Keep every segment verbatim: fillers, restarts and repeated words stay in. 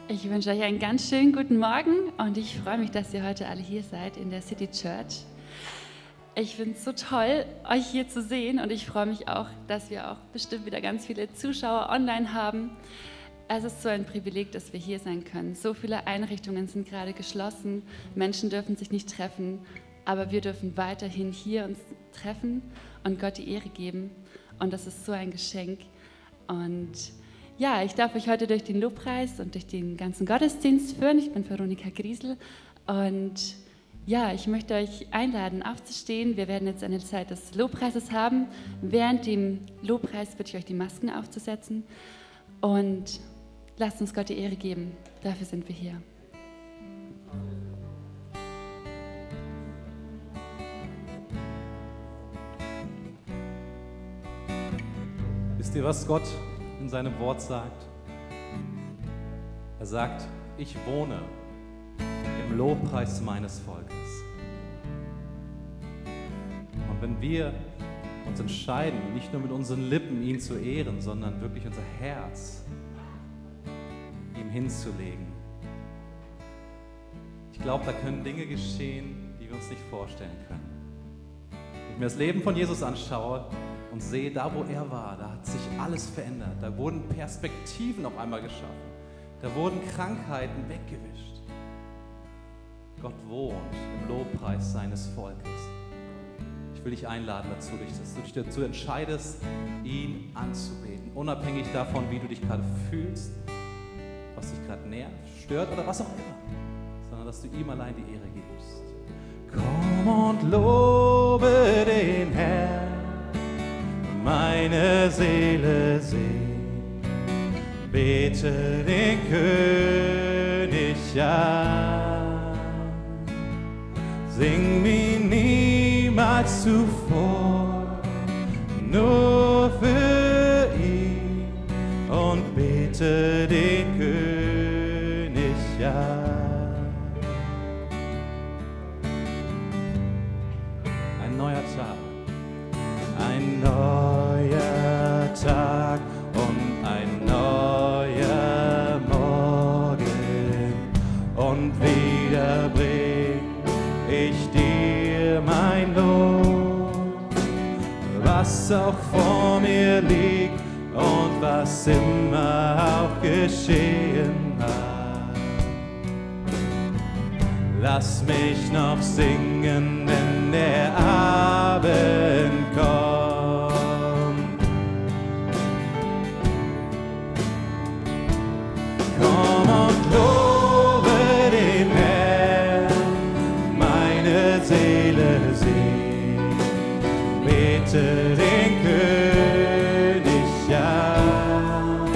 Ich wünsche euch einen ganz schönen guten Morgen und ich freue mich, dass ihr heute alle hier seid in der City Church. Ich finde es so toll, euch hier zu sehen und ich freue mich auch, dass wir auch bestimmt wieder ganz viele Zuschauer online haben. Es ist so ein Privileg, dass wir hier sein können. So viele Einrichtungen sind gerade geschlossen, Menschen dürfen sich nicht treffen, aber wir dürfen weiterhin hier uns treffen und Gott die Ehre geben und das ist so ein Geschenk. Und ja, ich darf euch heute durch den Lobpreis und durch den ganzen Gottesdienst führen. Ich bin Veronika Griesel und ja, ich möchte euch einladen, aufzustehen. Wir werden jetzt eine Zeit des Lobpreises haben. Während dem Lobpreis bitte ich euch, die Masken aufzusetzen und lasst uns Gott die Ehre geben. Dafür sind wir hier. Wisst ihr, was Gott in seinem Wort sagt? Er sagt, ich wohne im Lobpreis meines Volkes. Und wenn wir uns entscheiden, nicht nur mit unseren Lippen ihn zu ehren, sondern wirklich unser Herz ihm hinzulegen, ich glaube, da können Dinge geschehen, die wir uns nicht vorstellen können. Wenn ich mir das Leben von Jesus anschaue und sehe, da wo er war, da hat sich alles verändert. Da wurden Perspektiven auf einmal geschaffen. Da wurden Krankheiten weggewischt. Gott wohnt im Lobpreis seines Volkes. Ich will dich einladen dazu, dass du dich dazu entscheidest, ihn anzubeten. Unabhängig davon, wie du dich gerade fühlst, was dich gerade nervt, stört oder was auch immer. Sondern dass du ihm allein die Ehre gibst. Komm und lobe den Herrn. Meine Seele singt, bete den König an. Sing wie niemals zuvor, nur für ihn und bete den König an. Ein neuer Tag. Ein neuer Tag und ein neuer Morgen und wieder bring ich dir mein Lob, was auch vor mir liegt und was immer auch geschehen hat. Lass mich noch singen, wenn der Abend kommt. Komm und lobe den Herrn, meine Seele singt, bete den König an.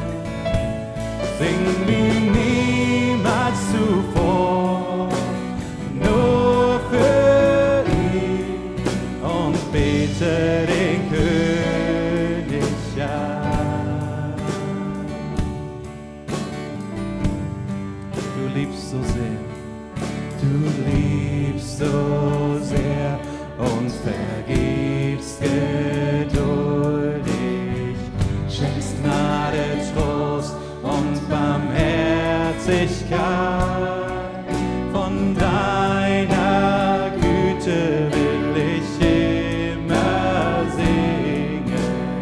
Sing wie niemals zuvor, nur für ihn und bete den König an. Du liebst so sehr, du liebst so sehr und vergibst geduldig, schenkst Gnade, Trost und Barmherzigkeit. Von deiner Güte will ich immer singen.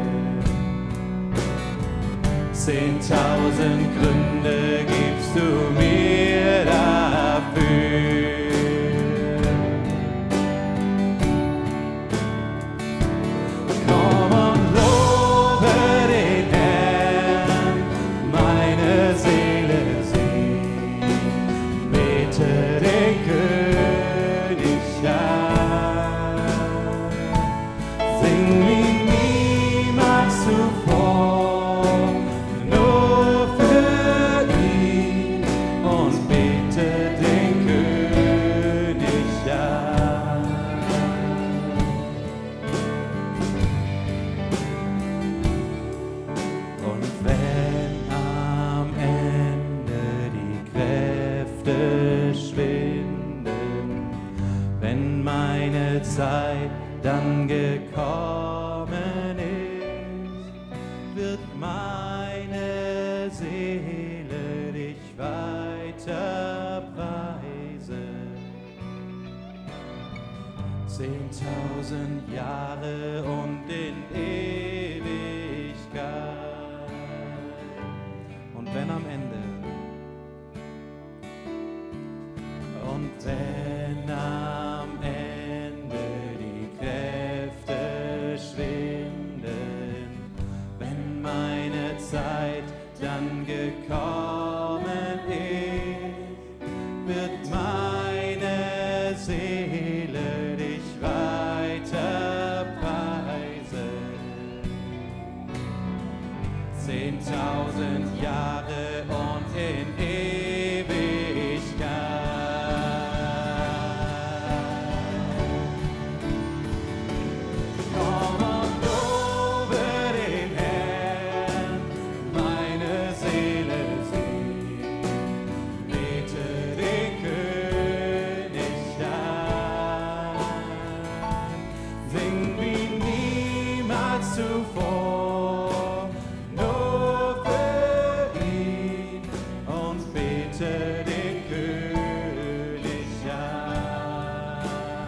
Zehntausend Gründe gibst du mir dafür. Komm und lobe den Herrn, meine Seele singt, bete den König an. Sing wie niemals zuvor, nur für ihn und bete den König an. Und wenn am Ende die Kräfte schwinden, wenn meine Zeit dann gekommen ist, wird meine Seele dich preise. Zehntausend Jahre und in Ewigkeit. Und wenn am Ende, und wenn am Ende die Kräfte schwinden, wenn meine Zeit dann gekommen ist, wird meine Seele dich weiter preisen. Zehntausend Jahre und in Ewigkeit. Komm und lobe den Herrn, meine Seele singt, bete den König an, sing wie niemals zuvor, nur für ihn und bete den König an.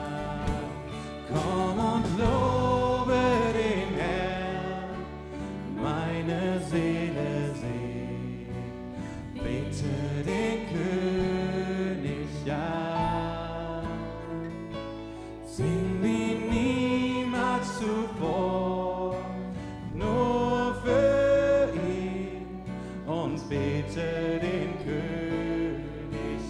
Komm und lobe den Herrn, meine Seele singt, bete den König an. Sing wie niemals zuvor, nur für ihn und bete den König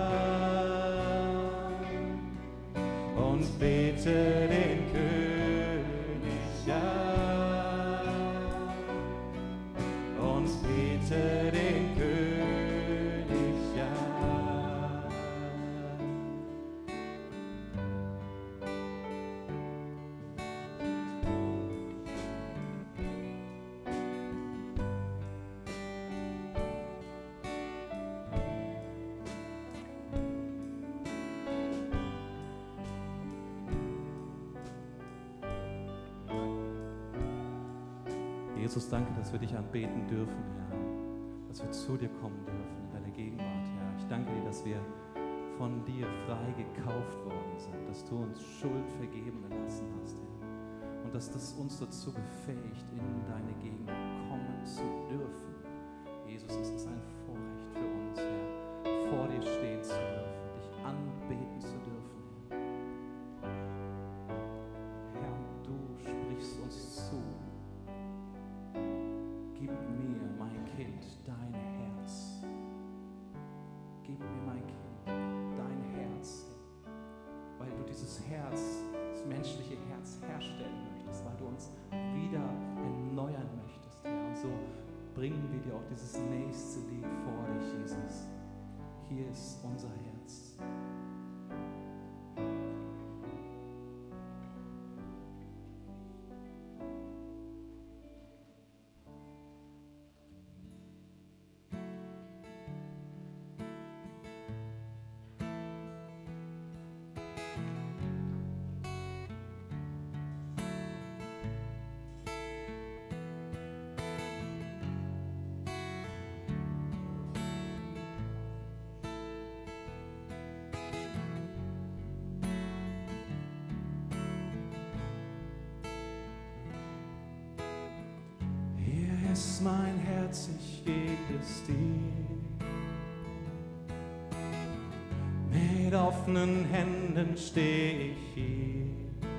an. Und bete den König an. Und bete den König an. Jesus, danke, dass wir dich anbeten dürfen, Herr. Dass wir zu dir kommen dürfen in deine Gegenwart, Herr. Ich danke dir, dass wir von dir frei gekauft worden sind, dass du uns Schuld vergeben lassen hast, Herr. Und dass das uns dazu befähigt, in deine Gegenwart kommen zu dürfen. Jesus, es ist ein Vorrecht für uns, Herr, vor dir stehen zu dürfen, dich anbeten zu dürfen, Herr. Herr, du sprichst uns zu. Gib mir, mein Kind, dein Herz. Gib mir, mein Kind, dein Herz, weil du dieses Herz, das menschliche Herz herstellen möchtest, weil du uns wieder erneuern möchtest, Herr. Und so bringen wir dir auch dieses nächste Lied vor dich, Jesus. Hier ist unser Herz. Ist mein Herz, ich gebe es dir. Mit offenen Händen stehe ich hier.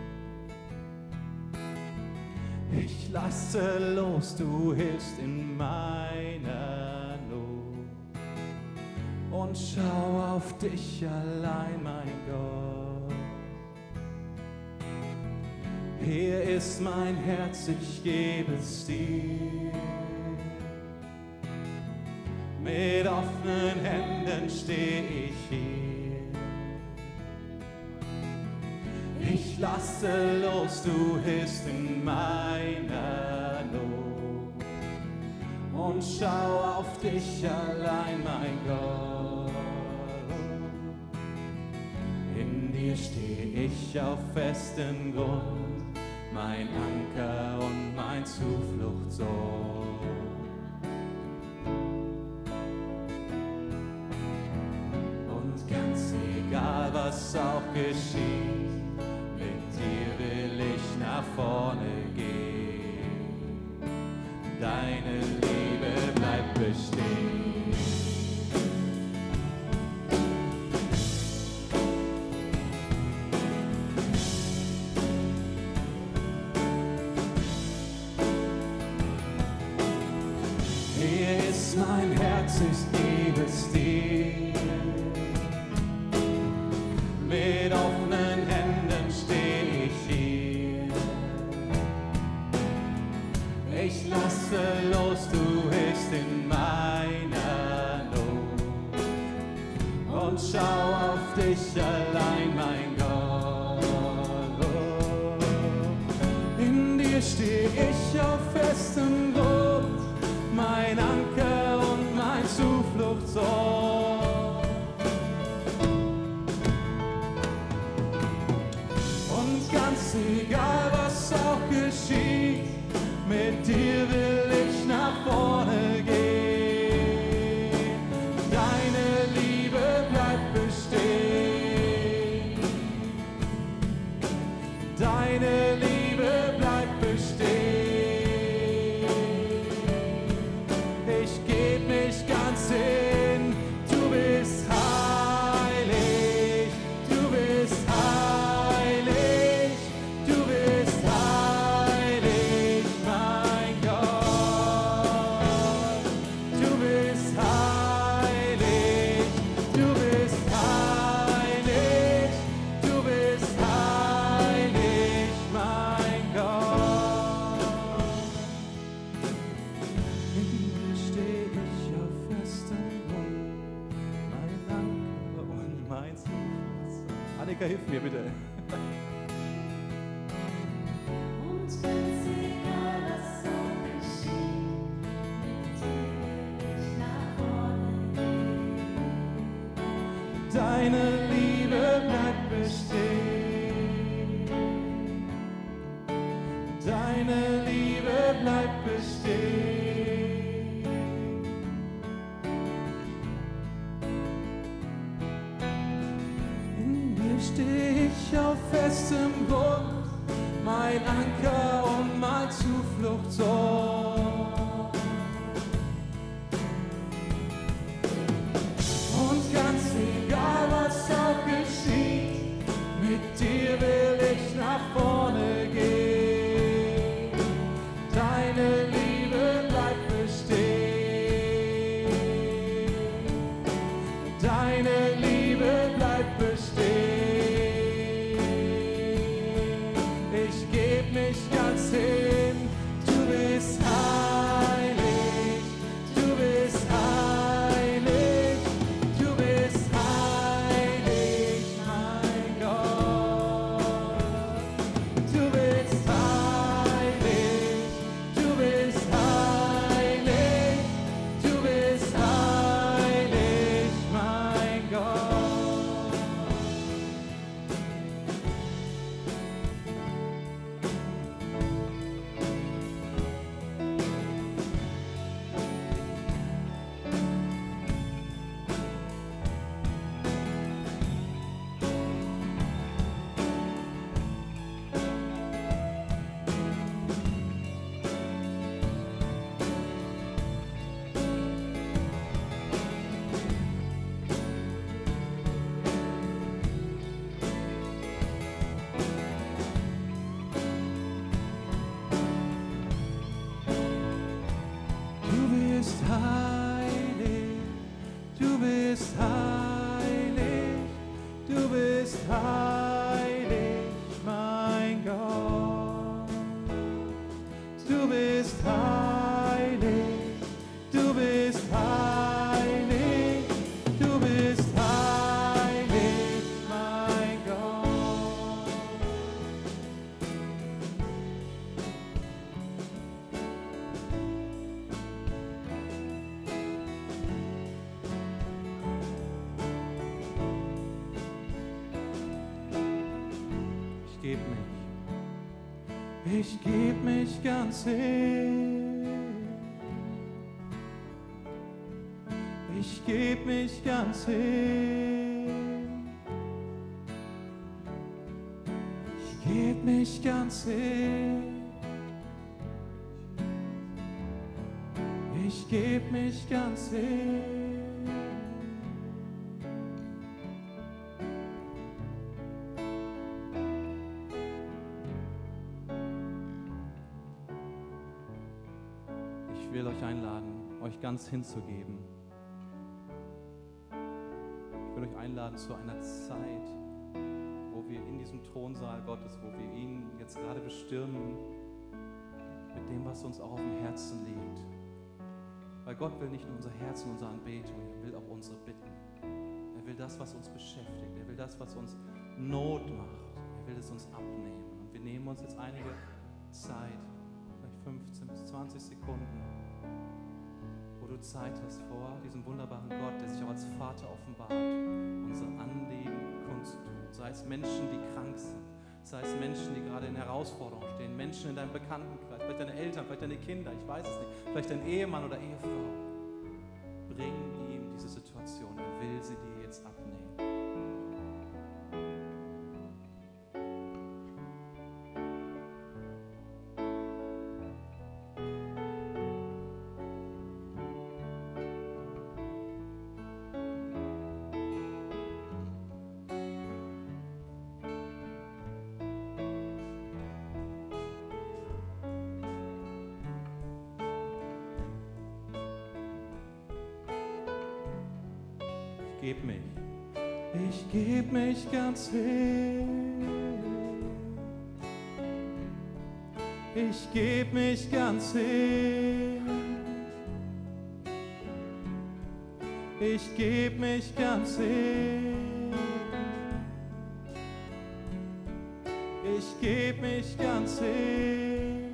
Ich lasse los, du hilfst in meiner Not. Und schau auf dich allein, mein Gott. Hier ist mein Herz, ich gebe es dir. Mit offenen Händen stehe ich hier. Ich lasse los, du hilfst in meiner Not. Und schau auf dich allein, mein Gott. In dir stehe ich auf festem Grund, mein Anker und mein Zufluchtsort. egal was auch geschieht, mit dir will ich nach vorne gehen. Deine Liebe bleibt bestehen. Mein Herz, ich gebe es dir. Mit offenen Händen stehe ich hier. Ich lasse los, du bist in meiner Not. Und schau auf dich allein, mein Gott. In dir stehe ich auf festem Grund, mein Anker und mein Zufluchtsort. Und ganz egal, was auch geschieht, mit dir will ich nach vorne gehen. Deine Liebe bleibt bestehen. Deine Liebe bleibt bestehen. Hin. Du bist heilig, du bist heilig, du bist heilig, mein Gott. Du bist heilig, du bist heilig, du bist heilig, mein Gott. In dir stehe ich auf festem Grund, mein Anker und mein Zufluchtsort. Annika, hilf mir bitte. Und ganz egal, was auch geschieht, mit dir will ich nach vorne gehen. Deine Liebe bleibt bestehen. Deine Liebe bleibt bestehen. In dir stehe ich auf festem Grund, mein Anker und mein Zufluchtsort. Und ganz egal, was auch geschieht, mit dir will ich nach vorne gehen. Deine Liebe bleibt bestehen. Deine Liebe bleibt bestehen. Ich geb mich ganz hin. Du bist heilig. Du bist heilig. Du bist heilig, mein Gott. Du bist heilig. Du bist heilig. Du bist heilig, mein Gott. Du bist heilig, du bist heilig, du bist heilig, mein Gott. Du bist heilig, du bist heilig, du bist heilig, mein Gott. Ich geb mich, ich geb mich ganz hin. Ich geb mich ganz hin. geb mich ganz hin. Ich geb mich ganz hin. Ich will euch einladen, euch ganz hinzugeben. Ich will euch einladen zu einer Zeit, wo wir in diesem Thronsaal Gottes, wo wir ihn jetzt gerade bestürmen, mit dem, was uns auch auf dem Herzen liegt. Weil Gott will nicht nur unser Herz und unsere Anbetung, er will auch unsere Bitten. Er will das, was uns beschäftigt. Er will das, was uns Not macht. Er will es uns abnehmen. Und wir nehmen uns jetzt einige Zeit, vielleicht fünfzehn bis zwanzig Sekunden, wo du Zeit hast vor diesem wunderbaren Gott, der sich auch als Vater offenbart, unsere Anliegen kundzutun. Sei es Menschen, die krank sind, sei es Menschen, die gerade in Herausforderungen stehen, Menschen in deinem Bekanntenkreis, vielleicht deine Eltern, vielleicht deine Kinder, ich weiß es nicht, vielleicht dein Ehemann oder Ehefrau. Bring ihm diese Situation, er will sie dir jetzt abnehmen. Geb mich, ich geb mich ganz hin. Ich geb mich ganz hin. Ich geb mich ganz hin. Ich geb mich ganz hin.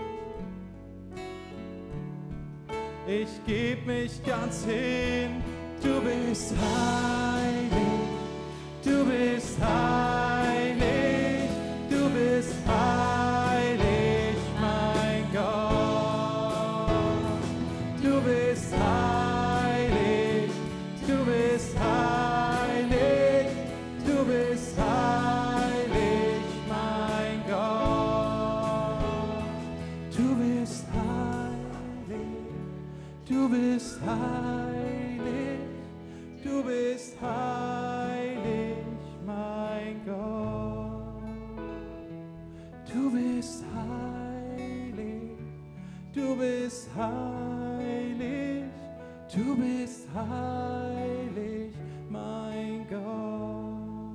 Ich geb mich ganz hin. Du bist heilig, du bist heilig, du bist heilig, mein Gott. Du bist heilig, du bist heilig, du bist heilig, mein Gott. Du bist heilig, du bist heilig. Du bist heilig, mein Gott. Du bist heilig, du bist heilig, du bist heilig, mein Gott.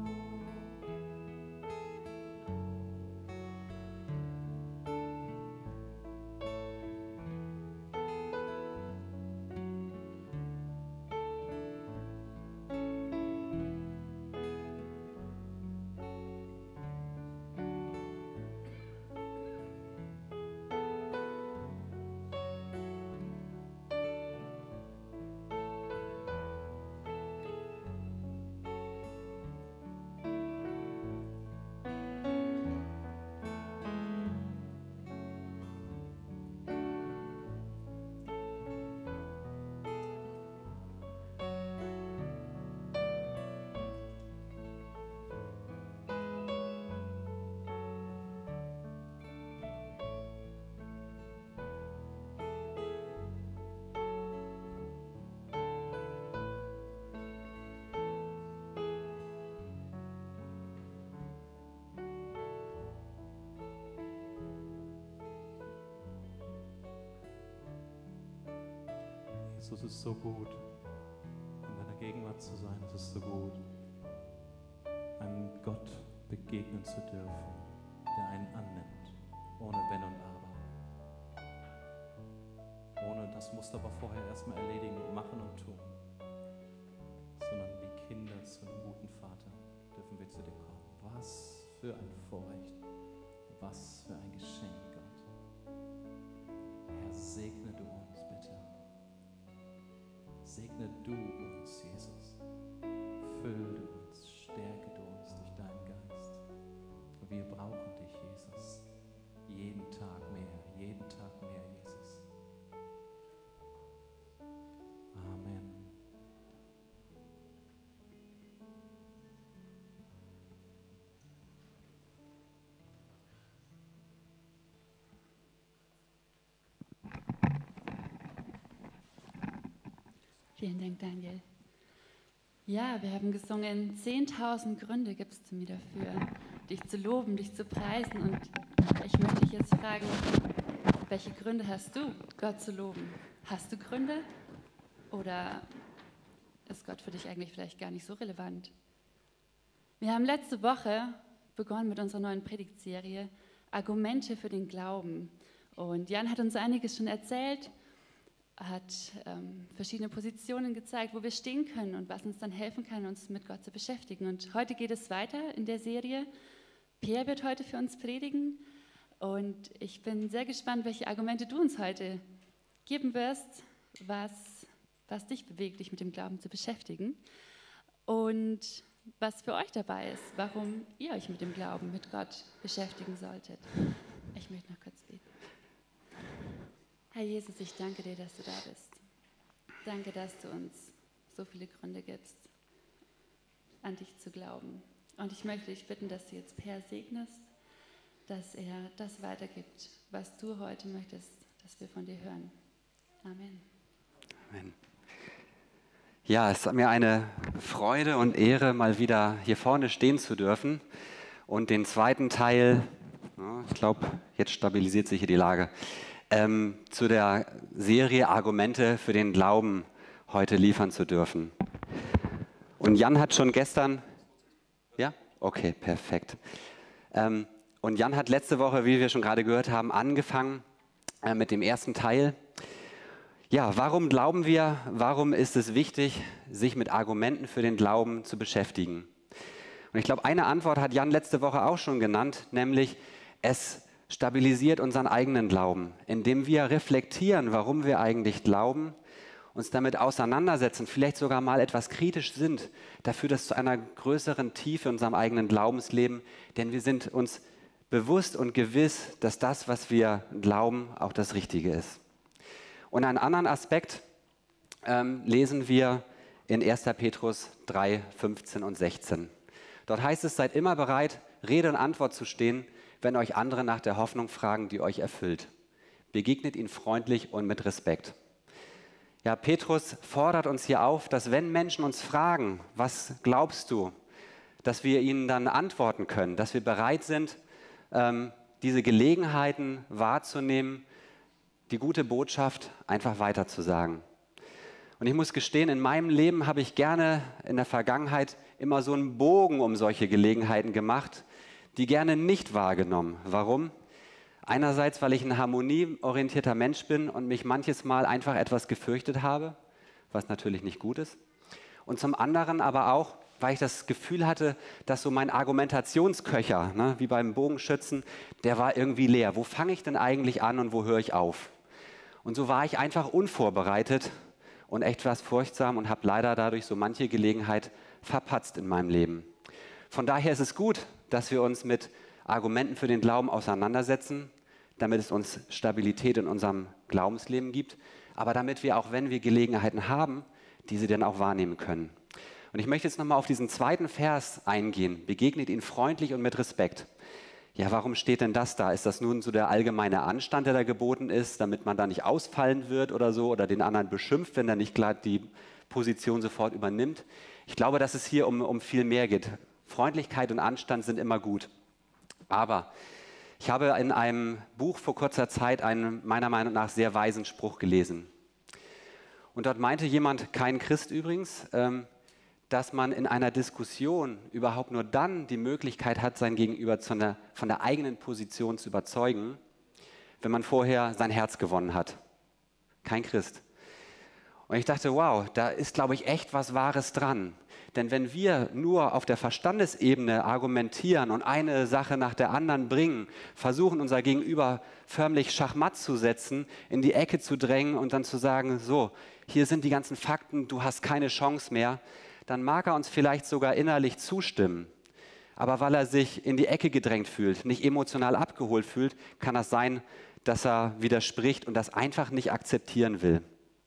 Jesus, es ist so gut, in deiner Gegenwart zu sein. Es ist so gut, einem Gott begegnen zu dürfen, der einen annimmt, ohne Wenn und Aber. Ohne das musst du aber vorher erstmal erledigen und machen und tun. Sondern wie Kinder zu einem guten Vater dürfen wir zu dir kommen. Was für ein Vorrecht, was für ein Geschenk, Gott. Herr, segne du uns bitte. Segne du uns, Jesus. Füll du uns, stärke du uns durch deinen Geist. Wir brauchen dich, Jesus. Jeden Tag mehr, jeden Tag mehr, Jesus. Amen. Vielen Dank, Daniel. Ja, wir haben gesungen, zehntausend Gründe gibt es mir dafür, dich zu loben, dich zu preisen. Und ich möchte dich jetzt fragen, welche Gründe hast du, Gott zu loben? Hast du Gründe? Oder ist Gott für dich eigentlich vielleicht gar nicht so relevant? Wir haben letzte Woche begonnen mit unserer neuen Predigtserie Argumente für den Glauben. Und Jan hat uns einiges schon erzählt, hat ähm, verschiedene Positionen gezeigt, wo wir stehen können und was uns dann helfen kann, uns mit Gott zu beschäftigen. Und heute geht es weiter in der Serie. Peer wird heute für uns predigen. Und ich bin sehr gespannt, welche Argumente du uns heute geben wirst, was, was dich bewegt, dich mit dem Glauben zu beschäftigen. Und was für euch dabei ist, warum ihr euch mit dem Glauben, mit Gott beschäftigen solltet. Ich möchte noch kurz beten. Herr Jesus, ich danke dir, dass du da bist. Danke, dass du uns so viele Gründe gibst, an dich zu glauben. Und ich möchte dich bitten, dass du jetzt Per segnest, dass er das weitergibt, was du heute möchtest, dass wir von dir hören. Amen. Amen. Ja, es ist mir eine Freude und Ehre, mal wieder hier vorne stehen zu dürfen und den zweiten Teil, ja, ich glaube, jetzt stabilisiert sich hier die Lage, ähm, zu der Serie Argumente für den Glauben heute liefern zu dürfen. Und Jan hat schon gestern, ja, okay, perfekt. Ähm, und Jan hat letzte Woche, wie wir schon gerade gehört haben, angefangen äh, mit dem ersten Teil. Ja, warum glauben wir, warum ist es wichtig, sich mit Argumenten für den Glauben zu beschäftigen? Und ich glaube, eine Antwort hat Jan letzte Woche auch schon genannt, nämlich es stabilisiert unseren eigenen Glauben, indem wir reflektieren, warum wir eigentlich glauben, uns damit auseinandersetzen, vielleicht sogar mal etwas kritisch sind, da führt das zu einer größeren Tiefe in unserem eigenen Glaubensleben, denn wir sind uns bewusst und gewiss, dass das, was wir glauben, auch das Richtige ist. Und einen anderen Aspekt ähm, lesen wir in erster Petrus drei, fünfzehn und sechzehn. Dort heißt es, seid immer bereit, Rede und Antwort zu stehen, wenn euch andere nach der Hoffnung fragen, die euch erfüllt. Begegnet ihnen freundlich und mit Respekt. Ja, Petrus fordert uns hier auf, dass wenn Menschen uns fragen, was glaubst du, dass wir ihnen dann antworten können, dass wir bereit sind, ähm, diese Gelegenheiten wahrzunehmen, die gute Botschaft einfach weiterzusagen. Und ich muss gestehen, in meinem Leben habe ich gerne in der Vergangenheit immer so einen Bogen um solche Gelegenheiten gemacht, die gerne nicht wahrgenommen. Warum? Einerseits, weil ich ein harmonieorientierter Mensch bin und mich manches Mal einfach etwas gefürchtet habe, was natürlich nicht gut ist. Und zum anderen aber auch, weil ich das Gefühl hatte, dass so mein Argumentationsköcher, ne, wie beim Bogenschützen, der war irgendwie leer. Wo fange ich denn eigentlich an und wo höre ich auf? Und so war ich einfach unvorbereitet und etwas furchtsam und habe leider dadurch so manche Gelegenheit verpatzt in meinem Leben. Von daher ist es gut, dass wir uns mit Argumenten für den Glauben auseinandersetzen, damit es uns Stabilität in unserem Glaubensleben gibt, aber damit wir auch, wenn wir Gelegenheiten haben, diese dann auch wahrnehmen können. Und ich möchte jetzt nochmal auf diesen zweiten Vers eingehen. Begegnet ihn freundlich und mit Respekt. Ja, warum steht denn das da? Ist das nun so der allgemeine Anstand, der da geboten ist, damit man da nicht ausfallen wird oder so oder den anderen beschimpft, wenn er nicht klar die Position sofort übernimmt? Ich glaube, dass es hier um, um viel mehr geht. Freundlichkeit und Anstand sind immer gut. Aber ich habe in einem Buch vor kurzer Zeit einen meiner Meinung nach sehr weisen Spruch gelesen. Und dort meinte jemand, kein Christ übrigens, ähm, dass man in einer Diskussion überhaupt nur dann die Möglichkeit hat, sein Gegenüber von der, von der eigenen Position zu überzeugen, wenn man vorher sein Herz gewonnen hat. Kein Christ. Und ich dachte, wow, da ist, glaube ich, echt was Wahres dran. Denn wenn wir nur auf der Verstandesebene argumentieren und eine Sache nach der anderen bringen, versuchen unser Gegenüber förmlich Schachmatt zu setzen, in die Ecke zu drängen und dann zu sagen, so, hier sind die ganzen Fakten, du hast keine Chance mehr, dann mag er uns vielleicht sogar innerlich zustimmen. Aber weil er sich in die Ecke gedrängt fühlt, nicht emotional abgeholt fühlt, kann das sein, dass er widerspricht und das einfach nicht akzeptieren will.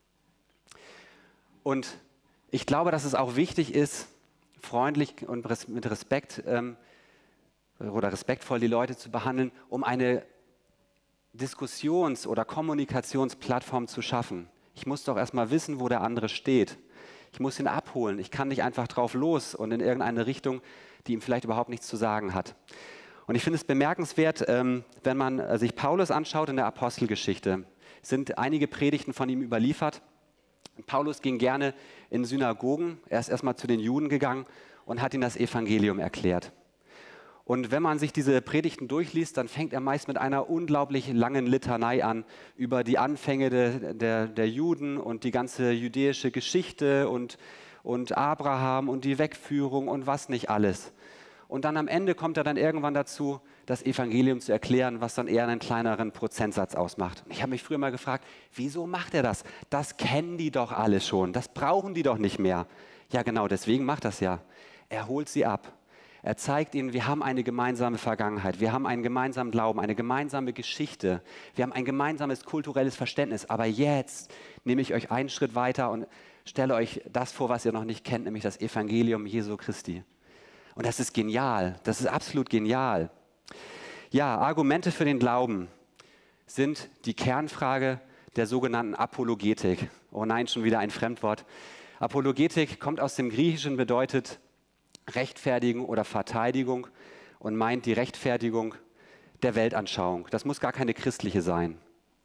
Und ich glaube, dass es auch wichtig ist, freundlich und mit Respekt ähm, oder respektvoll die Leute zu behandeln, um eine Diskussions- oder Kommunikationsplattform zu schaffen, Ich muss doch erstmal wissen, wo der andere steht. Ich muss ihn abholen. Ich kann nicht einfach drauf los und in irgendeine Richtung, die ihm vielleicht überhaupt nichts zu sagen hat. Und ich finde es bemerkenswert, ähm, wenn man sich Paulus anschaut in der Apostelgeschichte, sind einige Predigten von ihm überliefert. Paulus ging gerne in Synagogen, er ist erstmal zu den Juden gegangen und hat ihnen das Evangelium erklärt. Und wenn man sich diese Predigten durchliest, dann fängt er meist mit einer unglaublich langen Litanei an über die Anfänge de, der, der Juden und die ganze jüdische Geschichte und, und Abraham und die Wegführung und was nicht alles. Und dann am Ende kommt er dann irgendwann dazu, das Evangelium zu erklären, was dann eher einen kleineren Prozentsatz ausmacht. Ich habe mich früher mal gefragt, wieso macht er das? Das kennen die doch alle schon, das brauchen die doch nicht mehr. Ja genau, deswegen macht das ja. Er holt sie ab. Er zeigt ihnen, wir haben eine gemeinsame Vergangenheit, wir haben einen gemeinsamen Glauben, eine gemeinsame Geschichte, wir haben ein gemeinsames kulturelles Verständnis. Aber jetzt nehme ich euch einen Schritt weiter und stelle euch das vor, was ihr noch nicht kennt, nämlich das Evangelium Jesu Christi. Und das ist genial, das ist absolut genial. Ja, Argumente für den Glauben sind die Kernfrage der sogenannten Apologetik. Oh nein, schon wieder ein Fremdwort. Apologetik kommt aus dem Griechischen, bedeutet Rechtfertigung oder Verteidigung und meint die Rechtfertigung der Weltanschauung. Das muss gar keine christliche sein.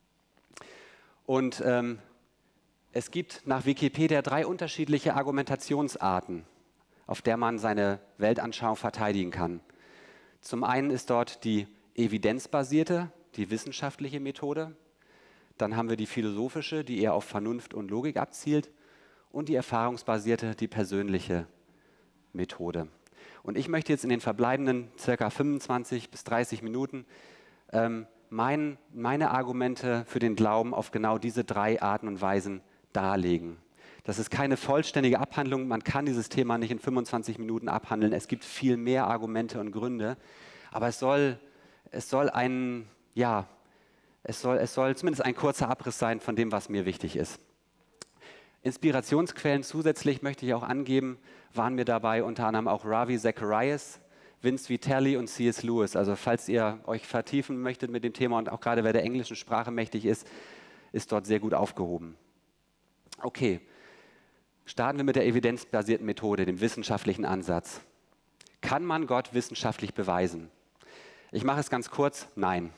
Und ähm, es gibt nach Wikipedia drei unterschiedliche Argumentationsarten, auf der man seine Weltanschauung verteidigen kann. Zum einen ist dort die evidenzbasierte, die wissenschaftliche Methode. Dann haben wir die philosophische, die eher auf Vernunft und Logik abzielt. Und die erfahrungsbasierte, die persönliche Methode. Und ich möchte jetzt in den verbleibenden ca. fünfundzwanzig bis dreißig Minuten ähm, mein, meine Argumente für den Glauben auf genau diese drei Arten und Weisen darlegen. Das ist keine vollständige Abhandlung, man kann dieses Thema nicht in fünfundzwanzig Minuten abhandeln. Es gibt viel mehr Argumente und Gründe, aber es soll, es soll ein, ja, es soll, es soll zumindest ein kurzer Abriss sein von dem, was mir wichtig ist. Inspirationsquellen zusätzlich möchte ich auch angeben, waren mir dabei unter anderem auch Ravi Zacharias, Vince Vitale und C S Lewis. Also falls ihr euch vertiefen möchtet mit dem Thema und auch gerade wer der englischen Sprache mächtig ist, ist dort sehr gut aufgehoben. Okay, starten wir mit der evidenzbasierten Methode, dem wissenschaftlichen Ansatz. Kann man Gott wissenschaftlich beweisen? Ich mache es ganz kurz, nein.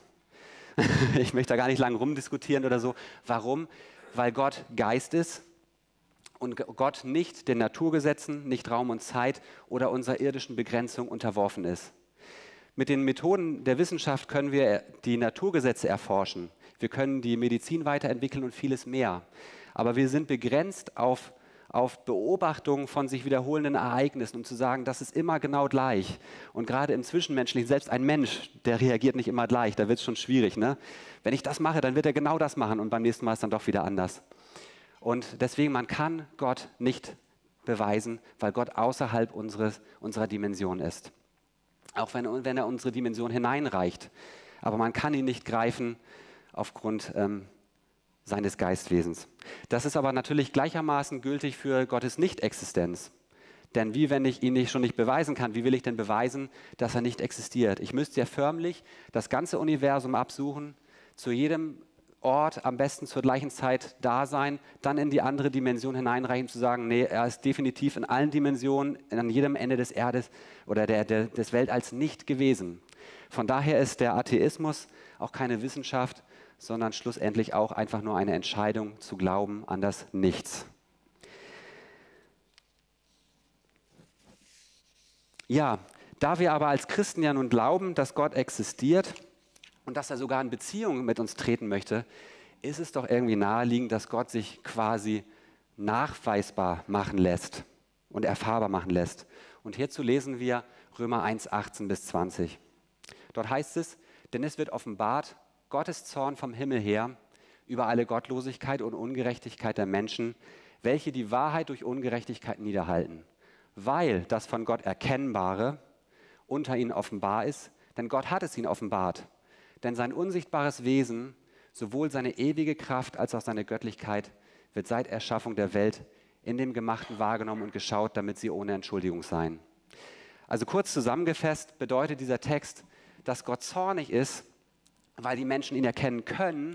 Ich möchte da gar nicht lange rumdiskutieren oder so. Warum? Weil Gott Geist ist und Gott nicht den Naturgesetzen, nicht Raum und Zeit oder unserer irdischen Begrenzung unterworfen ist. Mit den Methoden der Wissenschaft können wir die Naturgesetze erforschen. Wir können die Medizin weiterentwickeln und vieles mehr. Aber wir sind begrenzt auf, auf Beobachtungen von sich wiederholenden Ereignissen, um zu sagen, das ist immer genau gleich. Und gerade im Zwischenmenschlichen, selbst ein Mensch, der reagiert nicht immer gleich, da wird es schon schwierig. Ne? Wenn ich das mache, dann wird er genau das machen und beim nächsten Mal ist dann doch wieder anders. Und deswegen, man kann Gott nicht beweisen, weil Gott außerhalb unseres, unserer Dimension ist. Auch wenn, wenn er unsere Dimension hineinreicht. Aber man kann ihn nicht greifen aufgrund ähm, seines Geistwesens. Das ist aber natürlich gleichermaßen gültig für Gottes Nicht-Existenz. Denn wie, wenn ich ihn nicht, schon nicht beweisen kann, wie will ich denn beweisen, dass er nicht existiert? Ich müsste ja förmlich das ganze Universum absuchen, zu jedem Ort am besten zur gleichen Zeit da sein, dann in die andere Dimension hineinreichen, zu sagen, nee, er ist definitiv in allen Dimensionen, an jedem Ende des Erdes oder der, der, des Weltalls nicht gewesen. Von daher ist der Atheismus auch keine Wissenschaft, sondern schlussendlich auch einfach nur eine Entscheidung zu glauben an das Nichts. Ja, da wir aber als Christen ja nun glauben, dass Gott existiert und dass er sogar in Beziehung mit uns treten möchte, ist es doch irgendwie naheliegend, dass Gott sich quasi nachweisbar machen lässt und erfahrbar machen lässt. Und hierzu lesen wir Römer eins, achtzehn bis zwanzig. Dort heißt es, denn es wird offenbart, Gottes Zorn vom Himmel her über alle Gottlosigkeit und Ungerechtigkeit der Menschen, welche die Wahrheit durch Ungerechtigkeit niederhalten, weil das von Gott Erkennbare unter ihnen offenbar ist, denn Gott hat es ihnen offenbart. Denn sein unsichtbares Wesen, sowohl seine ewige Kraft als auch seine Göttlichkeit, wird seit Erschaffung der Welt in dem Gemachten wahrgenommen und geschaut, damit sie ohne Entschuldigung seien. Also kurz zusammengefasst bedeutet dieser Text, dass Gott zornig ist, weil die Menschen ihn erkennen können,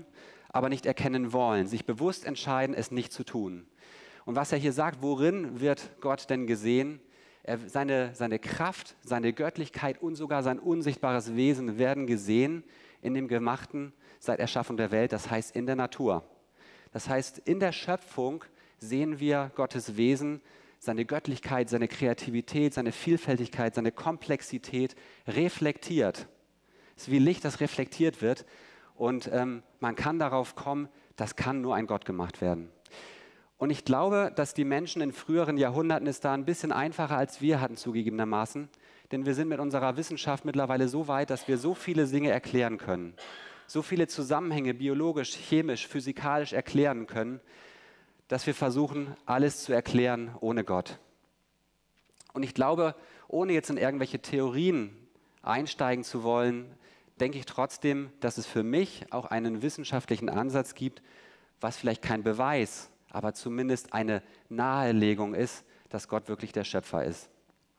aber nicht erkennen wollen, sich bewusst entscheiden, es nicht zu tun. Und was er hier sagt, worin wird Gott denn gesehen? Er, seine, seine Kraft, seine Göttlichkeit und sogar sein unsichtbares Wesen werden gesehen in dem Gemachten seit Erschaffung der Welt, das heißt in der Natur. Das heißt, in der Schöpfung sehen wir Gottes Wesen, seine Göttlichkeit, seine Kreativität, seine Vielfältigkeit, seine Komplexität reflektiert. Es ist wie Licht, das reflektiert wird und ähm, man kann darauf kommen, das kann nur ein Gott gemacht werden. Und ich glaube, dass die Menschen in früheren Jahrhunderten es da ein bisschen einfacher als wir hatten zugegebenermaßen, denn wir sind mit unserer Wissenschaft mittlerweile so weit, dass wir so viele Dinge erklären können, so viele Zusammenhänge biologisch, chemisch, physikalisch erklären können, dass wir versuchen, alles zu erklären ohne Gott. Und ich glaube, ohne jetzt in irgendwelche Theorien einsteigen zu wollen, denke ich trotzdem, dass es für mich auch einen wissenschaftlichen Ansatz gibt, was vielleicht kein Beweis, aber zumindest eine Nahelegung ist, dass Gott wirklich der Schöpfer ist.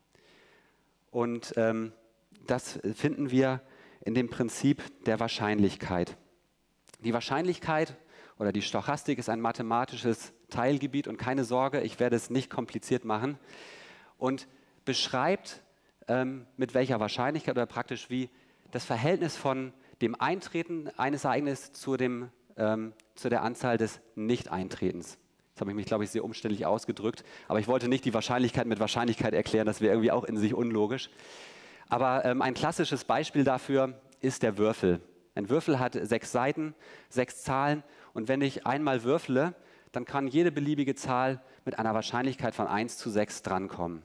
Und ähm, das finden wir in dem Prinzip der Wahrscheinlichkeit. Die Wahrscheinlichkeit oder die Stochastik ist ein mathematisches Teilgebiet und keine Sorge, ich werde es nicht kompliziert machen und beschreibt ähm, mit welcher Wahrscheinlichkeit oder praktisch wie das Verhältnis von dem Eintreten eines Ereignisses zu, dem, ähm, zu der Anzahl des Nicht-Eintretens. Jetzt habe ich mich, glaube ich, sehr umständlich ausgedrückt, aber ich wollte nicht die Wahrscheinlichkeit mit Wahrscheinlichkeit erklären, das wäre irgendwie auch in sich unlogisch. Aber ähm, ein klassisches Beispiel dafür ist der Würfel. Ein Würfel hat sechs Seiten, sechs Zahlen und wenn ich einmal würfle, dann kann jede beliebige Zahl mit einer Wahrscheinlichkeit von eins zu sechs drankommen.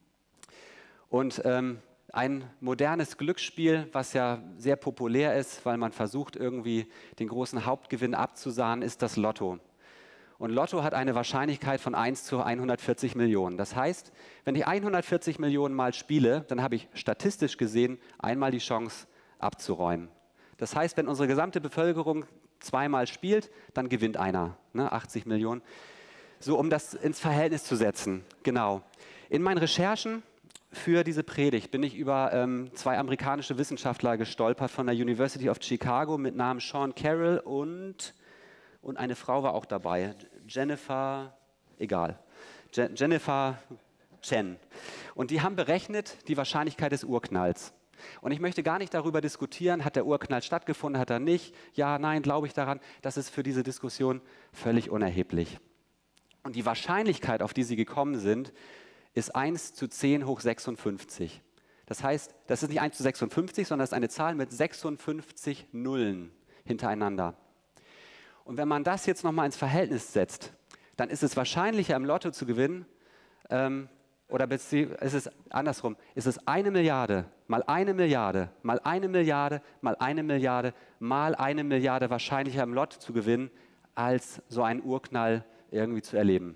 Und ähm, ein modernes Glücksspiel, was ja sehr populär ist, weil man versucht, irgendwie den großen Hauptgewinn abzusahnen, ist das Lotto. Und Lotto hat eine Wahrscheinlichkeit von eins zu hundertvierzig Millionen. Das heißt, wenn ich hundertvierzig Millionen Mal spiele, dann habe ich statistisch gesehen einmal die Chance abzuräumen. Das heißt, wenn unsere gesamte Bevölkerung zweimal spielt, dann gewinnt einer, ne, achtzig Millionen. So, um das ins Verhältnis zu setzen, genau. In meinen Recherchen für diese Predigt bin ich über ähm, zwei amerikanische Wissenschaftler gestolpert von der University of Chicago mit Namen Sean Carroll und, und eine Frau war auch dabei, Jennifer, egal, Je Jennifer Chen. Und die haben berechnet die Wahrscheinlichkeit des Urknalls. Und ich möchte gar nicht darüber diskutieren, hat der Urknall stattgefunden, hat er nicht, ja, nein, glaube ich daran, das ist für diese Diskussion völlig unerheblich. Und die Wahrscheinlichkeit, auf die sie gekommen sind, ist eins zu zehn hoch sechsundfünfzig. Das heißt, das ist nicht eins zu sechsundfünfzig, sondern das ist eine Zahl mit sechsundfünfzig Nullen hintereinander. Und wenn man das jetzt nochmal ins Verhältnis setzt, dann ist es wahrscheinlicher, im Lotto zu gewinnen, ähm, oder ist es andersrum, ist es eine Milliarde, mal eine Milliarde, mal eine Milliarde, mal eine Milliarde, mal eine Milliarde wahrscheinlicher im Lotto zu gewinnen, als so einen Urknall irgendwie zu erleben.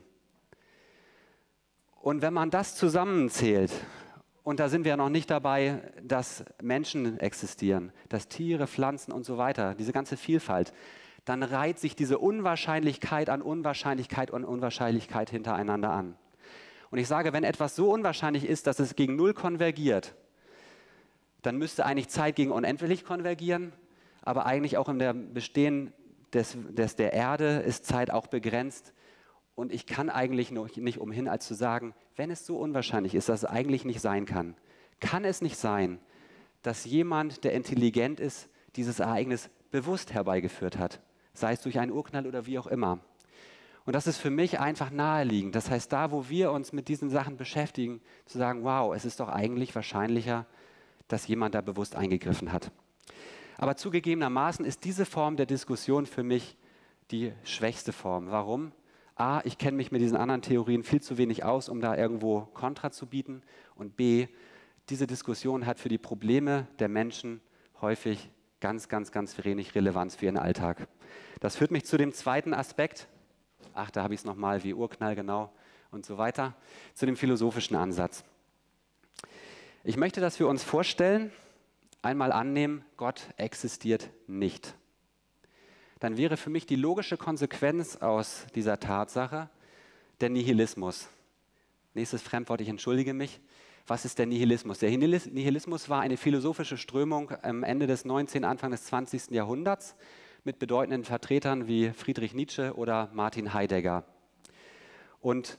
Und wenn man das zusammenzählt, und da sind wir ja noch nicht dabei, dass Menschen existieren, dass Tiere, Pflanzen und so weiter, diese ganze Vielfalt, dann reiht sich diese Unwahrscheinlichkeit an Unwahrscheinlichkeit und Unwahrscheinlichkeit hintereinander an. Und ich sage, wenn etwas so unwahrscheinlich ist, dass es gegen Null konvergiert, dann müsste eigentlich Zeit gegen unendlich konvergieren, aber eigentlich auch in der Bestehen des, des, der Erde ist Zeit auch begrenzt. Und ich kann eigentlich noch nicht umhin, als zu sagen, wenn es so unwahrscheinlich ist, dass es eigentlich nicht sein kann, kann es nicht sein, dass jemand, der intelligent ist, dieses Ereignis bewusst herbeigeführt hat, sei es durch einen Urknall oder wie auch immer. Und das ist für mich einfach naheliegend. Das heißt, da, wo wir uns mit diesen Sachen beschäftigen, zu sagen, wow, es ist doch eigentlich wahrscheinlicher, dass jemand da bewusst eingegriffen hat. Aber zugegebenermaßen ist diese Form der Diskussion für mich die schwächste Form. Warum? A, ich kenne mich mit diesen anderen Theorien viel zu wenig aus, um da irgendwo Kontra zu bieten. Und B, diese Diskussion hat für die Probleme der Menschen häufig ganz, ganz, ganz wenig Relevanz für ihren Alltag. Das führt mich zu dem zweiten Aspekt. Ach, da habe ich es nochmal, wie Urknall genau und so weiter, zu dem philosophischen Ansatz. Ich möchte, dass wir uns vorstellen, einmal annehmen, Gott existiert nicht. Dann wäre für mich die logische Konsequenz aus dieser Tatsache der Nihilismus. Nächstes Fremdwort, ich entschuldige mich. Was ist der Nihilismus? Der Nihilismus war eine philosophische Strömung am Ende des neunzehnten, Anfang des zwanzigsten Jahrhunderts. mit bedeutenden Vertretern wie Friedrich Nietzsche oder Martin Heidegger. Und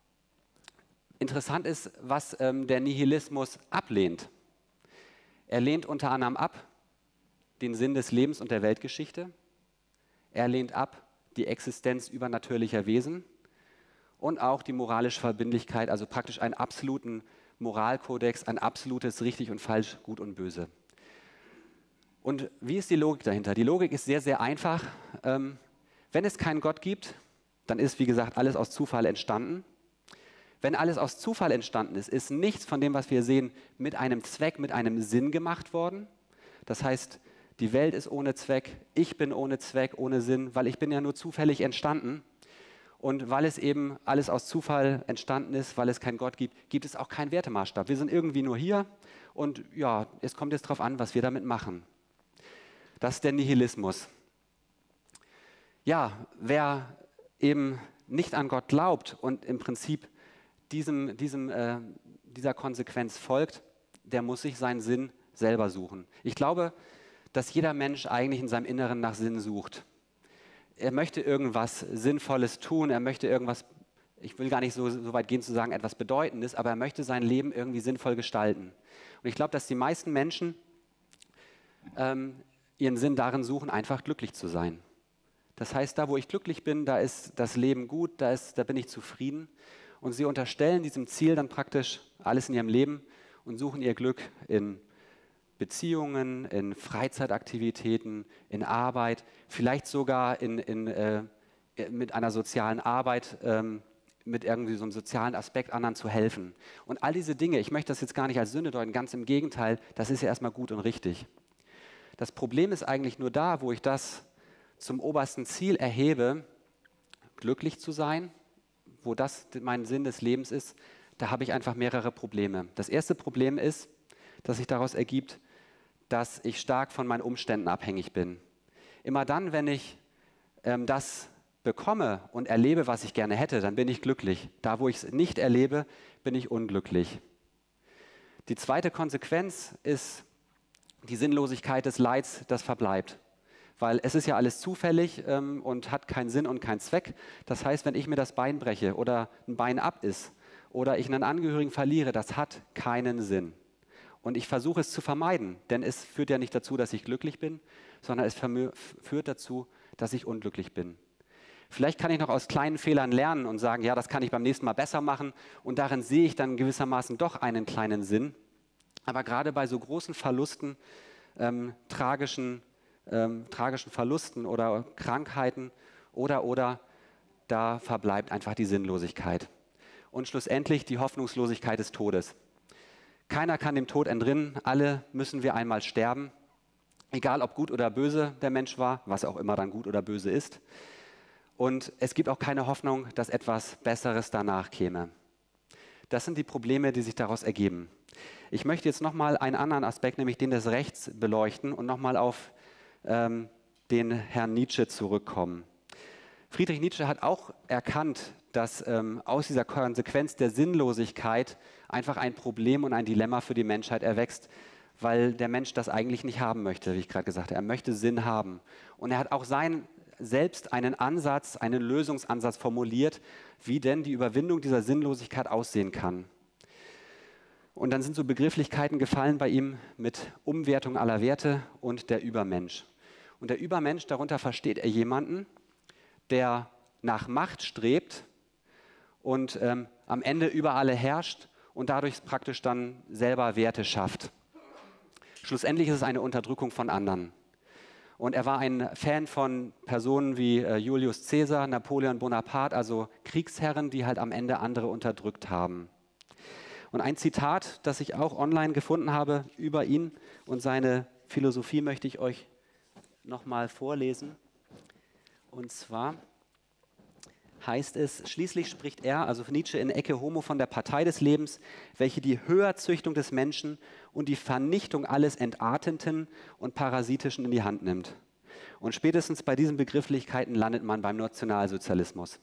interessant ist, was ähm, der Nihilismus ablehnt. Er lehnt unter anderem ab den Sinn des Lebens und der Weltgeschichte. Er lehnt ab die Existenz übernatürlicher Wesen und auch die moralische Verbindlichkeit, also praktisch einen absoluten Moralkodex, ein absolutes Richtig und Falsch, Gut und Böse. Und wie ist die Logik dahinter? Die Logik ist sehr, sehr einfach. Ähm, wenn es keinen Gott gibt, dann ist, wie gesagt, alles aus Zufall entstanden. Wenn alles aus Zufall entstanden ist, ist nichts von dem, was wir sehen, mit einem Zweck, mit einem Sinn gemacht worden. Das heißt, die Welt ist ohne Zweck, ich bin ohne Zweck, ohne Sinn, weil ich bin ja nur zufällig entstanden. Und weil es eben alles aus Zufall entstanden ist, weil es keinen Gott gibt, gibt es auch keinen Wertemaßstab. Wir sind irgendwie nur hier und ja, es kommt jetzt darauf an, was wir damit machen. Das ist der Nihilismus. Ja, wer eben nicht an Gott glaubt und im Prinzip diesem, diesem, äh, dieser Konsequenz folgt, der muss sich seinen Sinn selber suchen. Ich glaube, dass jeder Mensch eigentlich in seinem Inneren nach Sinn sucht. Er möchte irgendwas Sinnvolles tun, er möchte irgendwas, ich will gar nicht so, so weit gehen zu sagen, etwas Bedeutendes, aber er möchte sein Leben irgendwie sinnvoll gestalten. Und ich glaube, dass die meisten Menschen ähm, ihren Sinn darin suchen, einfach glücklich zu sein. Das heißt, da wo ich glücklich bin, da ist das Leben gut, da, ist, da bin ich zufrieden. Und sie unterstellen diesem Ziel dann praktisch alles in ihrem Leben und suchen ihr Glück in Beziehungen, in Freizeitaktivitäten, in Arbeit, vielleicht sogar in, in, äh, mit einer sozialen Arbeit, ähm, mit irgendwie so einem sozialen Aspekt anderen zu helfen. Und all diese Dinge, ich möchte das jetzt gar nicht als Sünde deuten, ganz im Gegenteil, das ist ja erstmal gut und richtig. Das Problem ist eigentlich nur da, wo ich das zum obersten Ziel erhebe, glücklich zu sein, wo das mein Sinn des Lebens ist, da habe ich einfach mehrere Probleme. Das erste Problem ist, dass sich daraus ergibt, dass ich stark von meinen Umständen abhängig bin. Immer dann, wenn ich ähm, das bekomme und erlebe, was ich gerne hätte, dann bin ich glücklich. Da, wo ich es nicht erlebe, bin ich unglücklich. Die zweite Konsequenz ist die Sinnlosigkeit des Leids, das verbleibt. Weil es ist ja alles zufällig ähm, und hat keinen Sinn und keinen Zweck. Das heißt, wenn ich mir das Bein breche oder ein Bein ab ist oder ich einen Angehörigen verliere, das hat keinen Sinn. Und ich versuche es zu vermeiden, denn es führt ja nicht dazu, dass ich glücklich bin, sondern es führt dazu, dass ich unglücklich bin. Vielleicht kann ich noch aus kleinen Fehlern lernen und sagen, ja, das kann ich beim nächsten Mal besser machen und darin sehe ich dann gewissermaßen doch einen kleinen Sinn. Aber gerade bei so großen Verlusten, ähm, tragischen, ähm, tragischen Verlusten oder Krankheiten oder, oder, da verbleibt einfach die Sinnlosigkeit. Und schlussendlich die Hoffnungslosigkeit des Todes. Keiner kann dem Tod entrinnen, alle müssen wir einmal sterben, egal ob gut oder böse der Mensch war, was auch immer dann gut oder böse ist. Und es gibt auch keine Hoffnung, dass etwas Besseres danach käme. Das sind die Probleme, die sich daraus ergeben. Ich möchte jetzt nochmal einen anderen Aspekt, nämlich den des Rechts, beleuchten und nochmal auf ähm, den Herrn Nietzsche zurückkommen. Friedrich Nietzsche hat auch erkannt, dass ähm, aus dieser Konsequenz der Sinnlosigkeit einfach ein Problem und ein Dilemma für die Menschheit erwächst, weil der Mensch das eigentlich nicht haben möchte, wie ich gerade gesagt habe. Er möchte Sinn haben. Und er hat auch sein, selbst einen Ansatz, einen Lösungsansatz formuliert, wie denn die Überwindung dieser Sinnlosigkeit aussehen kann. Und dann sind so Begrifflichkeiten gefallen bei ihm mit Umwertung aller Werte und der Übermensch. Und der Übermensch, darunter versteht er jemanden, der nach Macht strebt und ähm, am Ende über alle herrscht und dadurch praktisch dann selber Werte schafft. Schlussendlich ist es eine Unterdrückung von anderen. Und er war ein Fan von Personen wie äh, Julius Caesar, Napoleon Bonaparte, also Kriegsherren, die halt am Ende andere unterdrückt haben. Und ein Zitat, das ich auch online gefunden habe über ihn und seine Philosophie, möchte ich euch nochmal vorlesen. Und zwar heißt es, schließlich spricht er, also Nietzsche in Ecce Homo, von der Partei des Lebens, welche die Höherzüchtung des Menschen und die Vernichtung alles Entartenden und Parasitischen in die Hand nimmt. Und spätestens bei diesen Begrifflichkeiten landet man beim Nationalsozialismus.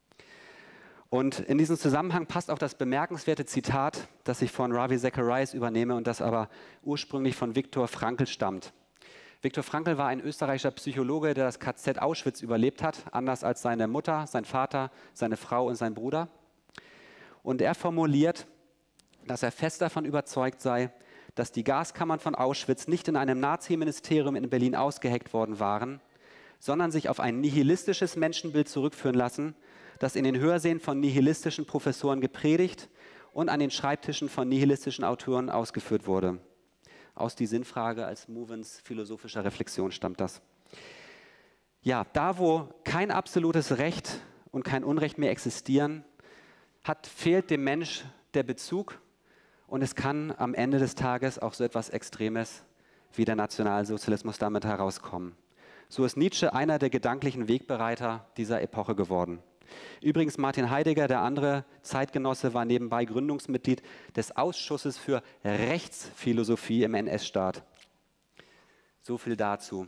Und in diesem Zusammenhang passt auch das bemerkenswerte Zitat, das ich von Ravi Zacharias übernehme und das aber ursprünglich von Viktor Frankl stammt. Viktor Frankl war ein österreichischer Psychologe, der das K Z Auschwitz überlebt hat, anders als seine Mutter, sein Vater, seine Frau und sein Bruder. Und er formuliert, dass er fest davon überzeugt sei, dass die Gaskammern von Auschwitz nicht in einem Nazi-Ministerium in Berlin ausgeheckt worden waren, sondern sich auf ein nihilistisches Menschenbild zurückführen lassen, das in den Hörseen von nihilistischen Professoren gepredigt und an den Schreibtischen von nihilistischen Autoren ausgeführt wurde. Aus die Sinnfrage als Movens philosophischer Reflexion stammt das. Ja, da wo kein absolutes Recht und kein Unrecht mehr existieren, hat, fehlt dem Mensch der Bezug und es kann am Ende des Tages auch so etwas Extremes wie der Nationalsozialismus damit herauskommen. So ist Nietzsche einer der gedanklichen Wegbereiter dieser Epoche geworden. Übrigens Martin Heidegger, der andere Zeitgenosse, war nebenbei Gründungsmitglied des Ausschusses für Rechtsphilosophie im N S-Staat. So viel dazu.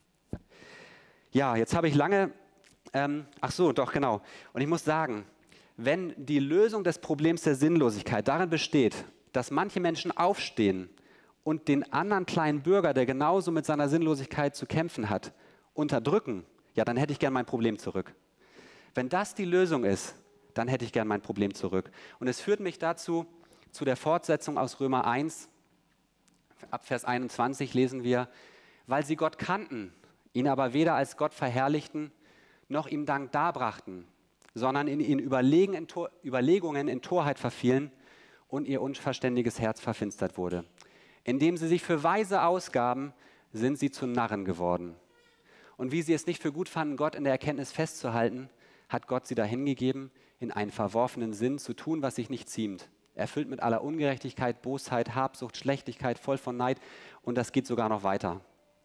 Ja, jetzt habe ich lange, ähm, ach so, doch genau. Und ich muss sagen, wenn die Lösung des Problems der Sinnlosigkeit darin besteht, dass manche Menschen aufstehen und den anderen kleinen Bürger, der genauso mit seiner Sinnlosigkeit zu kämpfen hat, unterdrücken, ja, dann hätte ich gern mein Problem zurück. Wenn das die Lösung ist, dann hätte ich gern mein Problem zurück. Und es führt mich dazu, zu der Fortsetzung aus Römer eins, ab Vers einundzwanzig lesen wir, weil sie Gott kannten, ihn aber weder als Gott verherrlichten, noch ihm Dank darbrachten, sondern in ihn Überlegen in Tor, Überlegungen in Torheit verfielen und ihr unverständiges Herz verfinstert wurde. Indem sie sich für Weise ausgaben, sind sie zu Narren geworden. Und wie sie es nicht für gut fanden, Gott in der Erkenntnis festzuhalten, hat Gott sie dahingegeben, in einen verworfenen Sinn zu tun, was sich nicht ziemt. Erfüllt mit aller Ungerechtigkeit, Bosheit, Habsucht, Schlechtigkeit, voll von Neid und das geht sogar noch weiter.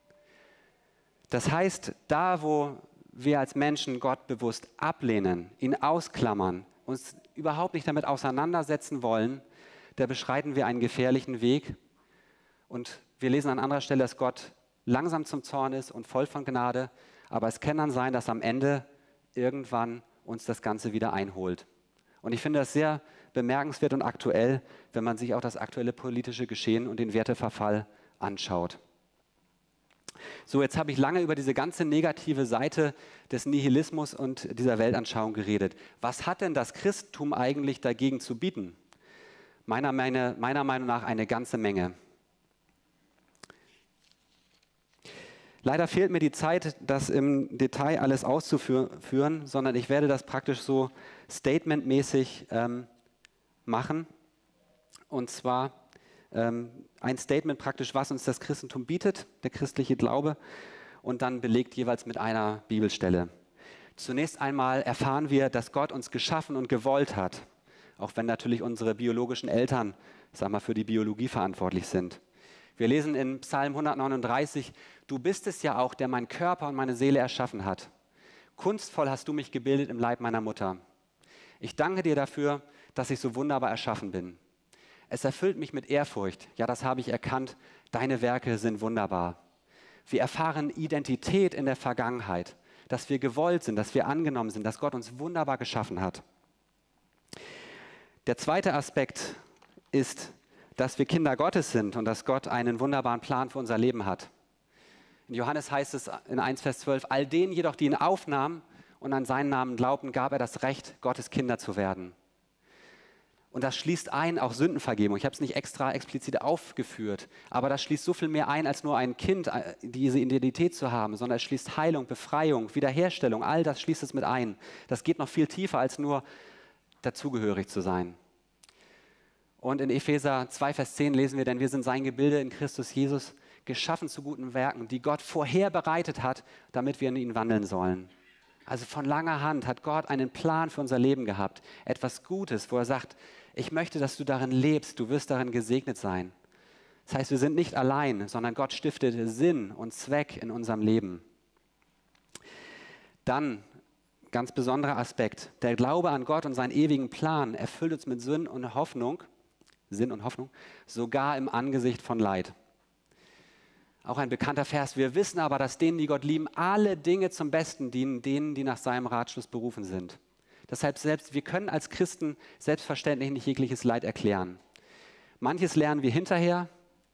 Das heißt, da wo wir als Menschen Gott bewusst ablehnen, ihn ausklammern, uns überhaupt nicht damit auseinandersetzen wollen, da beschreiten wir einen gefährlichen Weg. Und wir lesen an anderer Stelle, dass Gott langsam zum Zorn ist und voll von Gnade, aber es kann dann sein, dass am Ende irgendwann uns das Ganze wieder einholt. Und ich finde das sehr bemerkenswert und aktuell, wenn man sich auch das aktuelle politische Geschehen und den Werteverfall anschaut. So, jetzt habe ich lange über diese ganze negative Seite des Nihilismus und dieser Weltanschauung geredet. Was hat denn das Christentum eigentlich dagegen zu bieten? Meiner, meine, meiner Meinung nach eine ganze Menge. Leider fehlt mir die Zeit, das im Detail alles auszuführen, sondern ich werde das praktisch so statementmäßig ähm, machen. Und zwar ähm, ein Statement praktisch, was uns das Christentum bietet, der christliche Glaube, und dann belegt jeweils mit einer Bibelstelle. Zunächst einmal erfahren wir, dass Gott uns geschaffen und gewollt hat, auch wenn natürlich unsere biologischen Eltern, sag mal, für die Biologie verantwortlich sind. Wir lesen in Psalm hundertneununddreißig, du bist es ja auch, der meinen Körper und meine Seele erschaffen hat. Kunstvoll hast du mich gebildet im Leib meiner Mutter. Ich danke dir dafür, dass ich so wunderbar erschaffen bin. Es erfüllt mich mit Ehrfurcht. Ja, das habe ich erkannt. Deine Werke sind wunderbar. Wir erfahren Identität in der Vergangenheit, dass wir gewollt sind, dass wir angenommen sind, dass Gott uns wunderbar geschaffen hat. Der zweite Aspekt ist, dass wir Kinder Gottes sind und dass Gott einen wunderbaren Plan für unser Leben hat. In Johannes heißt es in eins Vers zwölf, all denen jedoch, die ihn aufnahmen und an seinen Namen glaubten, gab er das Recht, Gottes Kinder zu werden. Und das schließt ein auch Sündenvergebung. Ich habe es nicht extra explizit aufgeführt, aber das schließt so viel mehr ein, als nur ein Kind, diese Identität zu haben, sondern es schließt Heilung, Befreiung, Wiederherstellung, all das schließt es mit ein. Das geht noch viel tiefer, als nur dazugehörig zu sein. Und in Epheser zwei Vers zehn lesen wir, denn wir sind sein Gebilde in Christus Jesus, geschaffen zu guten Werken, die Gott vorher bereitet hat, damit wir in ihnen wandeln sollen. Also von langer Hand hat Gott einen Plan für unser Leben gehabt, etwas Gutes, wo er sagt, ich möchte, dass du darin lebst, du wirst darin gesegnet sein. Das heißt, wir sind nicht allein, sondern Gott stiftet Sinn und Zweck in unserem Leben. Dann, ganz besonderer Aspekt, der Glaube an Gott und seinen ewigen Plan erfüllt uns mit Sinn und Hoffnung, Sinn und Hoffnung, sogar im Angesicht von Leid. Auch ein bekannter Vers, wir wissen aber, dass denen, die Gott lieben, alle Dinge zum Besten dienen, denen, die nach seinem Ratschluss berufen sind. Deshalb selbst, wir können als Christen selbstverständlich nicht jegliches Leid erklären. Manches lernen wir hinterher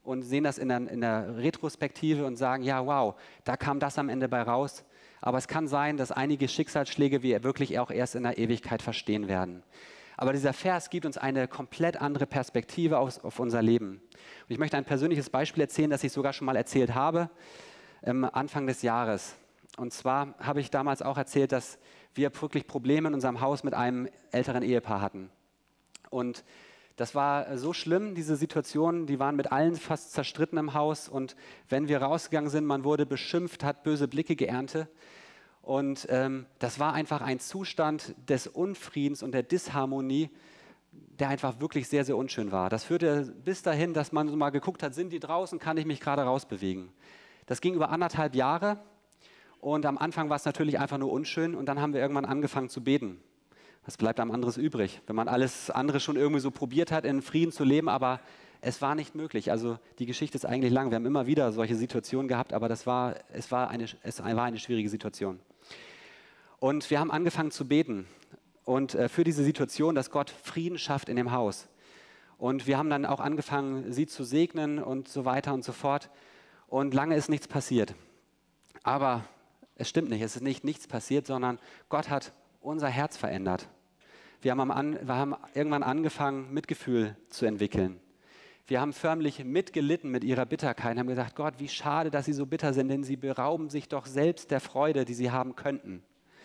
und sehen das in der, in der Retrospektive und sagen, ja, wow, da kam das am Ende bei raus. Aber es kann sein, dass einige Schicksalsschläge wir wirklich auch erst in der Ewigkeit verstehen werden. Aber dieser Vers gibt uns eine komplett andere Perspektive auf, auf unser Leben. Und ich möchte ein persönliches Beispiel erzählen, das ich sogar schon mal erzählt habe, am Anfang des Jahres. Und zwar habe ich damals auch erzählt, dass wir wirklich Probleme in unserem Haus mit einem älteren Ehepaar hatten. Und das war so schlimm, diese Situation, die waren mit allen fast zerstritten im Haus. Und wenn wir rausgegangen sind, man wurde beschimpft, hat böse Blicke geerntet. Und ähm, das war einfach ein Zustand des Unfriedens und der Disharmonie, der einfach wirklich sehr, sehr unschön war. Das führte bis dahin, dass man so mal geguckt hat, sind die draußen, kann ich mich gerade rausbewegen. Das ging über anderthalb Jahre und am Anfang war es natürlich einfach nur unschön und dann haben wir irgendwann angefangen zu beten. Was bleibt einem anderes übrig, wenn man alles andere schon irgendwie so probiert hat, in Frieden zu leben, aber es war nicht möglich. Also die Geschichte ist eigentlich lang. Wir haben immer wieder solche Situationen gehabt, aber das war, es, war eine, es war eine schwierige Situation. Und wir haben angefangen zu beten und äh, für diese Situation, dass Gott Frieden schafft in dem Haus. Und wir haben dann auch angefangen, sie zu segnen und so weiter und so fort. Und lange ist nichts passiert. Aber es stimmt nicht, es ist nicht nichts passiert, sondern Gott hat unser Herz verändert. Wir haben, am an, wir haben irgendwann angefangen, Mitgefühl zu entwickeln. Wir haben förmlich mitgelitten mit ihrer Bitterkeit und haben gesagt, Gott, wie schade, dass sie so bitter sind, denn sie berauben sich doch selbst der Freude, die sie haben könnten.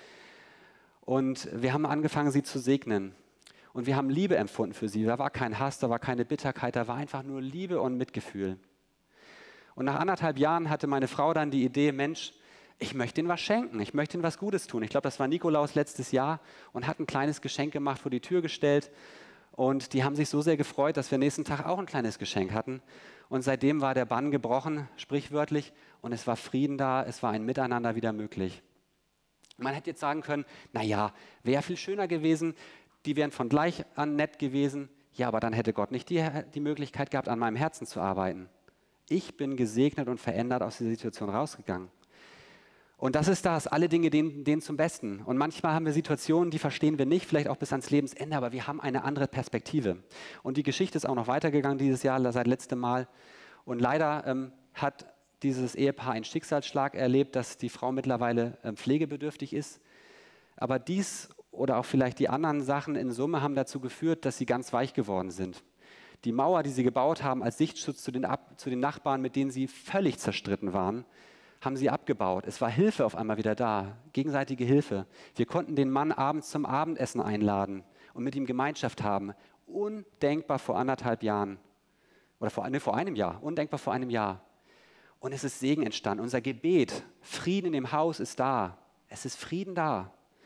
Und wir haben angefangen, sie zu segnen. Und wir haben Liebe empfunden für sie. Da war kein Hass, da war keine Bitterkeit, da war einfach nur Liebe und Mitgefühl. Und nach anderthalb Jahren hatte meine Frau dann die Idee, Mensch, ich möchte ihnen was schenken, ich möchte ihnen was Gutes tun. Ich glaube, das war Nikolaus letztes Jahr und hat ein kleines Geschenk gemacht, vor die Tür gestellt. Und die haben sich so sehr gefreut, dass wir nächsten Tag auch ein kleines Geschenk hatten. Und seitdem war der Bann gebrochen, sprichwörtlich, und es war Frieden da, es war ein Miteinander wieder möglich. Man hätte jetzt sagen können, naja, wäre viel schöner gewesen, die wären von gleich an nett gewesen. Ja, aber dann hätte Gott nicht die, die Möglichkeit gehabt, an meinem Herzen zu arbeiten. Ich bin gesegnet und verändert aus dieser Situation rausgegangen. Und das ist das, alle Dinge denen, denen zum Besten. Und manchmal haben wir Situationen, die verstehen wir nicht, vielleicht auch bis ans Lebensende, aber wir haben eine andere Perspektive. Und die Geschichte ist auch noch weitergegangen dieses Jahr, seit letztem Mal. Und leider ähm, hat dieses Ehepaar einen Schicksalsschlag erlebt, dass die Frau mittlerweile ähm, pflegebedürftig ist. Aber dies oder auch vielleicht die anderen Sachen in Summe haben dazu geführt, dass sie ganz weich geworden sind. Die Mauer, die sie gebaut haben als Sichtschutz zu den, Ab- zu den Nachbarn, mit denen sie völlig zerstritten waren, haben sie abgebaut. Es war Hilfe auf einmal wieder da, gegenseitige Hilfe. Wir konnten den Mann abends zum Abendessen einladen und mit ihm Gemeinschaft haben. Undenkbar vor anderthalb Jahren. Oder vor, nee, vor einem Jahr. Undenkbar vor einem Jahr. Und es ist Segen entstanden. Unser Gebet, Frieden in dem Haus ist da. Es ist Frieden da.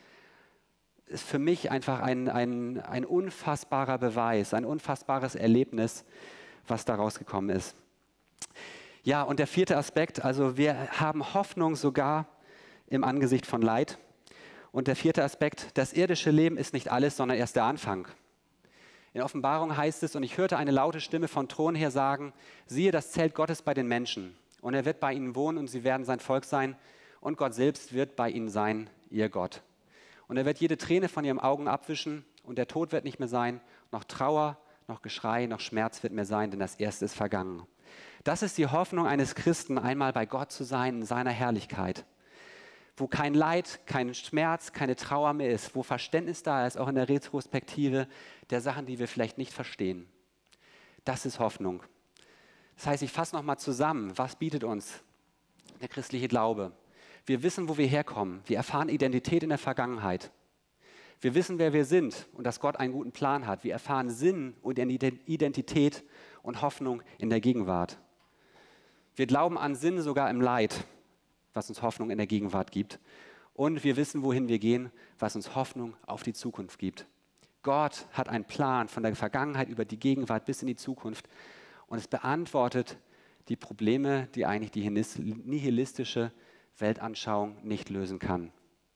Ist für mich einfach ein, ein, ein unfassbarer Beweis, ein unfassbares Erlebnis, was da rausgekommen ist. Ja, und der vierte Aspekt, also wir haben Hoffnung sogar im Angesicht von Leid. Und der vierte Aspekt, das irdische Leben ist nicht alles, sondern erst der Anfang. In Offenbarung heißt es, und ich hörte eine laute Stimme von Thron her sagen, siehe das Zelt Gottes bei den Menschen. Und er wird bei ihnen wohnen und sie werden sein Volk sein. Und Gott selbst wird bei ihnen sein, ihr Gott. Und er wird jede Träne von ihren Augen abwischen und der Tod wird nicht mehr sein, noch Trauer, noch Geschrei, noch Schmerz wird mehr sein, denn das Erste ist vergangen. Das ist die Hoffnung eines Christen, einmal bei Gott zu sein in seiner Herrlichkeit, wo kein Leid, kein Schmerz, keine Trauer mehr ist, wo Verständnis da ist, auch in der Retrospektive der Sachen, die wir vielleicht nicht verstehen. Das ist Hoffnung. Das heißt, ich fasse nochmal zusammen, was bietet uns der christliche Glaube? Wir wissen, wo wir herkommen. Wir erfahren Identität in der Vergangenheit. Wir wissen, wer wir sind und dass Gott einen guten Plan hat. Wir erfahren Sinn und Identität und Hoffnung in der Gegenwart. Wir glauben an Sinn sogar im Leid, was uns Hoffnung in der Gegenwart gibt. Und wir wissen, wohin wir gehen, was uns Hoffnung auf die Zukunft gibt. Gott hat einen Plan von der Vergangenheit über die Gegenwart bis in die Zukunft. Und es beantwortet die Probleme, die eigentlich die nihilistische Weltanschauung nicht lösen kann.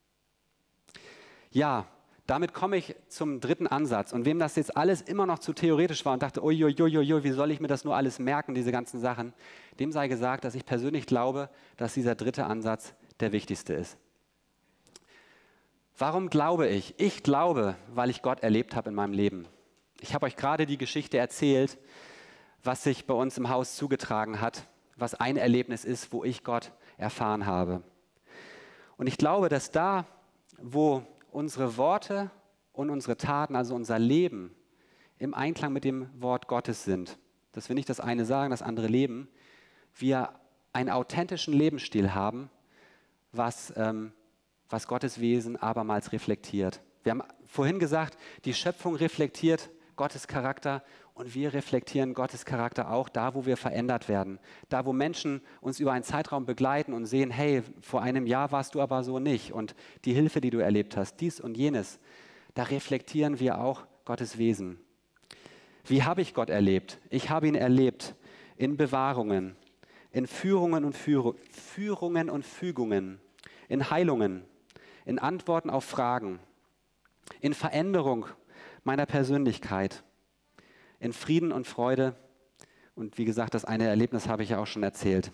Ja, damit komme ich zum dritten Ansatz. Und wem das jetzt alles immer noch zu theoretisch war und dachte, uiuiuiui, wie soll ich mir das nur alles merken, diese ganzen Sachen, dem sei gesagt, dass ich persönlich glaube, dass dieser dritte Ansatz der wichtigste ist. Warum glaube ich? Ich glaube, weil ich Gott erlebt habe in meinem Leben. Ich habe euch gerade die Geschichte erzählt, was sich bei uns im Haus zugetragen hat, was ein Erlebnis ist, wo ich Gott erfahren habe. Und ich glaube, dass da, wo unsere Worte und unsere Taten, also unser Leben, im Einklang mit dem Wort Gottes sind, dass wir nicht das eine sagen, das andere leben, wir einen authentischen Lebensstil haben, was, ähm, was Gottes Wesen abermals reflektiert. Wir haben vorhin gesagt, die Schöpfung reflektiert Gottes Charakter und wir reflektieren Gottes Charakter auch da, wo wir verändert werden. Da, wo Menschen uns über einen Zeitraum begleiten und sehen, hey, vor einem Jahr warst du aber so nicht und die Hilfe, die du erlebt hast, dies und jenes, da reflektieren wir auch Gottes Wesen. Wie habe ich Gott erlebt? Ich habe ihn erlebt in Bewahrungen, in Führungen und Führ- Führungen und Fügungen, in Heilungen, in Antworten auf Fragen, in Veränderung meiner Persönlichkeit, in Frieden und Freude. Und wie gesagt, das eine Erlebnis habe ich ja auch schon erzählt.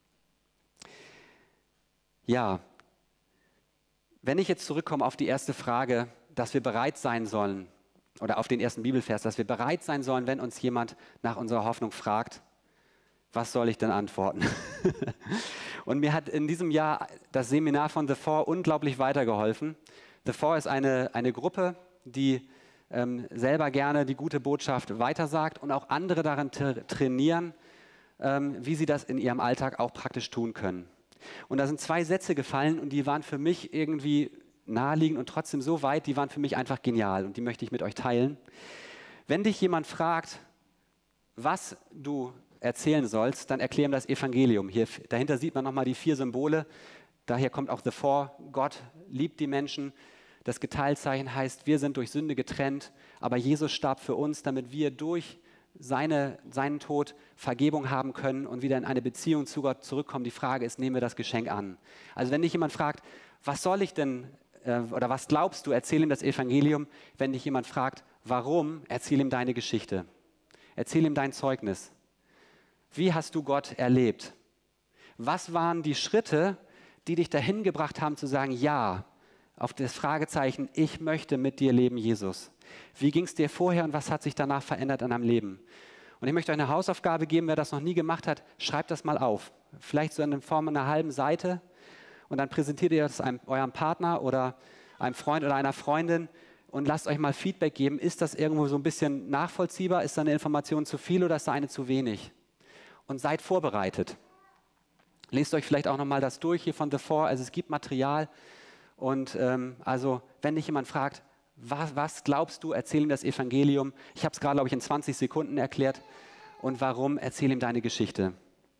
Ja, wenn ich jetzt zurückkomme auf die erste Frage, dass wir bereit sein sollen, oder auf den ersten Bibelvers, dass wir bereit sein sollen, wenn uns jemand nach unserer Hoffnung fragt, was soll ich denn antworten? Und mir hat in diesem Jahr das Seminar von The Four unglaublich weitergeholfen. The Four ist eine, eine Gruppe, die ähm, selber gerne die gute Botschaft weitersagt und auch andere daran tra- trainieren, ähm, wie sie das in ihrem Alltag auch praktisch tun können. Und da sind zwei Sätze gefallen und die waren für mich irgendwie naheliegend und trotzdem so weit, die waren für mich einfach genial und die möchte ich mit euch teilen. Wenn dich jemand fragt, was du erzählen sollst, dann erklär ihm das Evangelium. Hier, dahinter sieht man nochmal die vier Symbole. Daher kommt auch The Four. Gott liebt die Menschen. Das Geteiltzeichen heißt, wir sind durch Sünde getrennt, aber Jesus starb für uns, damit wir durch seine, seinen Tod Vergebung haben können und wieder in eine Beziehung zu Gott zurückkommen. Die Frage ist, nehmen wir das Geschenk an? Also wenn dich jemand fragt, was soll ich denn, äh, oder was glaubst du, erzähl ihm das Evangelium. Wenn dich jemand fragt, warum, erzähl ihm deine Geschichte. Erzähl ihm dein Zeugnis. Wie hast du Gott erlebt? Was waren die Schritte, die dich dahin gebracht haben zu sagen, ja, auf das Fragezeichen, ich möchte mit dir leben, Jesus. Wie ging es dir vorher und was hat sich danach verändert in deinem Leben? Und ich möchte euch eine Hausaufgabe geben, wer das noch nie gemacht hat, schreibt das mal auf. Vielleicht so in Form einer halben Seite und dann präsentiert ihr das einem, eurem Partner oder einem Freund oder einer Freundin und lasst euch mal Feedback geben. Ist das irgendwo so ein bisschen nachvollziehbar? Ist da eine Information zu viel oder ist da eine zu wenig? Und seid vorbereitet. Lest euch vielleicht auch nochmal das durch hier von The Four. Also es gibt Material. Und ähm, also, wenn dich jemand fragt, was, was glaubst du, erzähl ihm das Evangelium. Ich habe es gerade, glaube ich, in zwanzig Sekunden erklärt. Und warum, erzähl ihm deine Geschichte.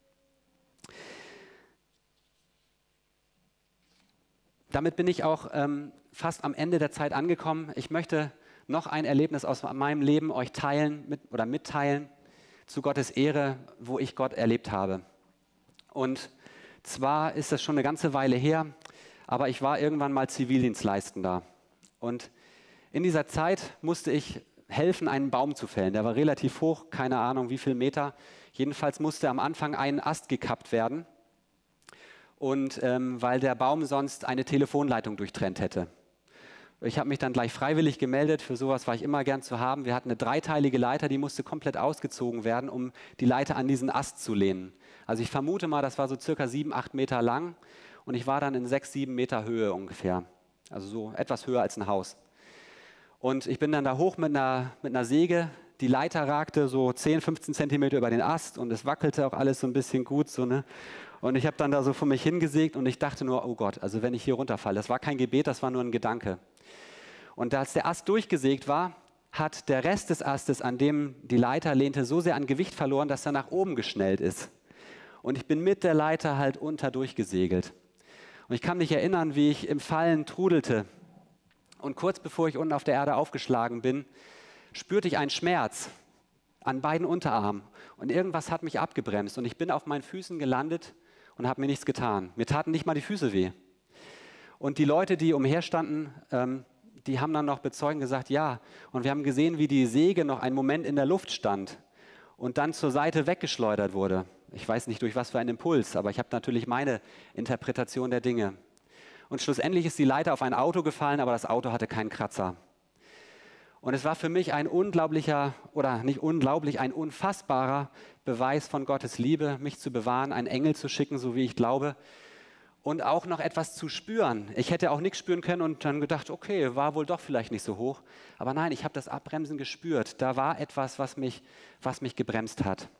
Damit bin ich auch ähm, fast am Ende der Zeit angekommen. Ich möchte noch ein Erlebnis aus meinem Leben euch teilen mit, oder mitteilen, zu Gottes Ehre, wo ich Gott erlebt habe. Und zwar ist das schon eine ganze Weile her, aber ich war irgendwann mal Zivildienstleistender. Und in dieser Zeit musste ich helfen, einen Baum zu fällen. Der war relativ hoch, keine Ahnung wie viel Meter. Jedenfalls musste am Anfang ein Ast gekappt werden, und ähm, weil der Baum sonst eine Telefonleitung durchtrennt hätte. Ich habe mich dann gleich freiwillig gemeldet, für sowas war ich immer gern zu haben. Wir hatten eine dreiteilige Leiter, die musste komplett ausgezogen werden, um die Leiter an diesen Ast zu lehnen. Also ich vermute mal, das war so circa sieben, acht Meter lang und ich war dann in sechs, sieben Meter Höhe ungefähr. Also so etwas höher als ein Haus. Und ich bin dann da hoch mit einer, mit einer Säge. Die Leiter ragte so zehn, fünfzehn Zentimeter über den Ast und es wackelte auch alles so ein bisschen gut. So, ne? Und ich habe dann da so vor mich hingesägt und ich dachte nur, oh Gott, also wenn ich hier runterfalle. Das war kein Gebet, das war nur ein Gedanke. Und als der Ast durchgesägt war, hat der Rest des Astes, an dem die Leiter lehnte, so sehr an Gewicht verloren, dass er nach oben geschnellt ist. Und ich bin mit der Leiter halt unter durchgesegelt. Und ich kann mich erinnern, wie ich im Fallen trudelte. Und kurz bevor ich unten auf der Erde aufgeschlagen bin, spürte ich einen Schmerz an beiden Unterarmen. Und irgendwas hat mich abgebremst. Und ich bin auf meinen Füßen gelandet und habe mir nichts getan. Mir taten nicht mal die Füße weh. Und die Leute, die umherstanden, ähm, die haben dann noch bezeugend gesagt, ja. Und wir haben gesehen, wie die Säge noch einen Moment in der Luft stand und dann zur Seite weggeschleudert wurde. Ich weiß nicht, durch was für einen Impuls, aber ich habe natürlich meine Interpretation der Dinge. Und schlussendlich ist die Leiter auf ein Auto gefallen, aber das Auto hatte keinen Kratzer. Und es war für mich ein unglaublicher, oder nicht unglaublich, ein unfassbarer Beweis von Gottes Liebe, mich zu bewahren, einen Engel zu schicken, so wie ich glaube, und auch noch etwas zu spüren. Ich hätte auch nichts spüren können und dann gedacht, okay, war wohl doch vielleicht nicht so hoch. Aber nein, ich habe das Abbremsen gespürt. Da war etwas, was mich, was mich gebremst hat.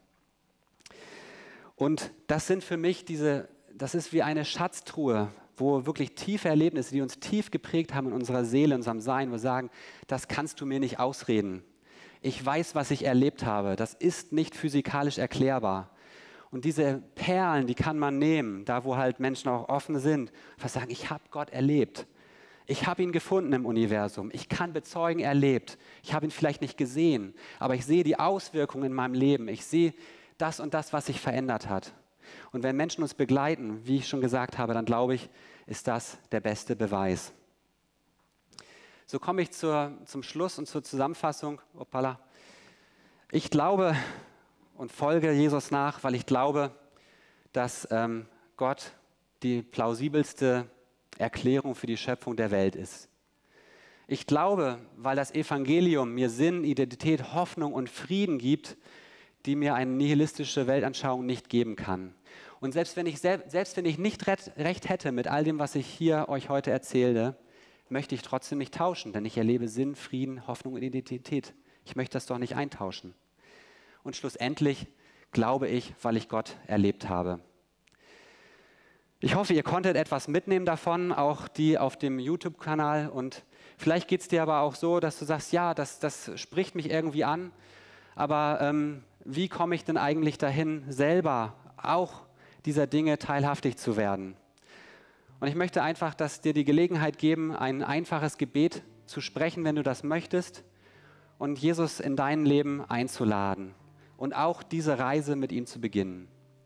Und das sind für mich diese, das ist wie eine Schatztruhe, wo wirklich tiefe Erlebnisse, die uns tief geprägt haben in unserer Seele, in unserem Sein, wo wir sagen, das kannst du mir nicht ausreden. Ich weiß, was ich erlebt habe. Das ist nicht physikalisch erklärbar. Und diese Perlen, die kann man nehmen, da wo halt Menschen auch offen sind, was sagen, ich habe Gott erlebt. Ich habe ihn gefunden im Universum. Ich kann bezeugen, erlebt. Ich habe ihn vielleicht nicht gesehen, aber ich sehe die Auswirkungen in meinem Leben. Ich sehe das und das, was sich verändert hat. Und wenn Menschen uns begleiten, wie ich schon gesagt habe, dann glaube ich, ist das der beste Beweis. So komme ich zur, zum Schluss und zur Zusammenfassung. Opala. Ich glaube und folge Jesus nach, weil ich glaube, dass ähm, Gott die plausibelste Erklärung für die Schöpfung der Welt ist. Ich glaube, weil das Evangelium mir Sinn, Identität, Hoffnung und Frieden gibt, die mir eine nihilistische Weltanschauung nicht geben kann. Und selbst wenn ich, selbst wenn ich nicht recht hätte mit all dem, was ich hier euch heute erzähle, möchte ich trotzdem nicht tauschen, denn ich erlebe Sinn, Frieden, Hoffnung und Identität. Ich möchte das doch nicht eintauschen. Und schlussendlich glaube ich, weil ich Gott erlebt habe. Ich hoffe, ihr konntet etwas mitnehmen davon, auch die auf dem YouTube-Kanal. Und vielleicht geht es dir aber auch so, dass du sagst, ja, das, das spricht mich irgendwie an, aber ähm, wie komme ich denn eigentlich dahin, selber auch dieser Dinge teilhaftig zu werden? Und ich möchte einfach, dass dir die Gelegenheit geben, ein einfaches Gebet zu sprechen, wenn du das möchtest, und Jesus in dein Leben einzuladen und auch diese Reise mit ihm zu beginnen.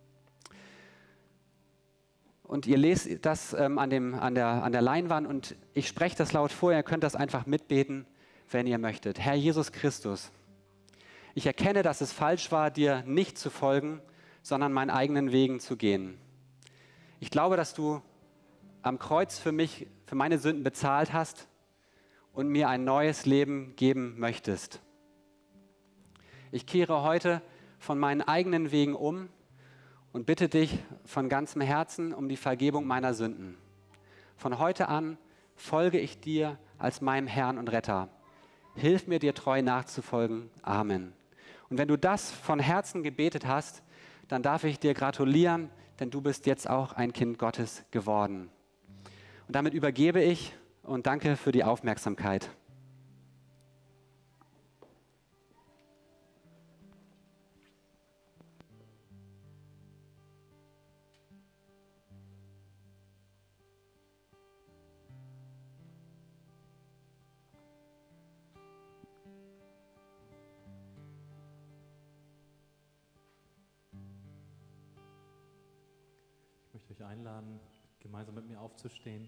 Und ihr lest das ähm, an, dem, an, der, an der Leinwand und ich spreche das laut vor, ihr könnt das einfach mitbeten, wenn ihr möchtet. Herr Jesus Christus, ich erkenne, dass es falsch war, dir nicht zu folgen, sondern meinen eigenen Wegen zu gehen. Ich glaube, dass du am Kreuz für mich, für meine Sünden bezahlt hast und mir ein neues Leben geben möchtest. Ich kehre heute von meinen eigenen Wegen um und bitte dich von ganzem Herzen um die Vergebung meiner Sünden. Von heute an folge ich dir als meinem Herrn und Retter. Hilf mir, dir treu nachzufolgen. Amen. Und wenn du das von Herzen gebetet hast, dann darf ich dir gratulieren, denn du bist jetzt auch ein Kind Gottes geworden. Und damit übergebe ich und danke für die Aufmerksamkeit. Ich möchte euch einladen, gemeinsam mit mir aufzustehen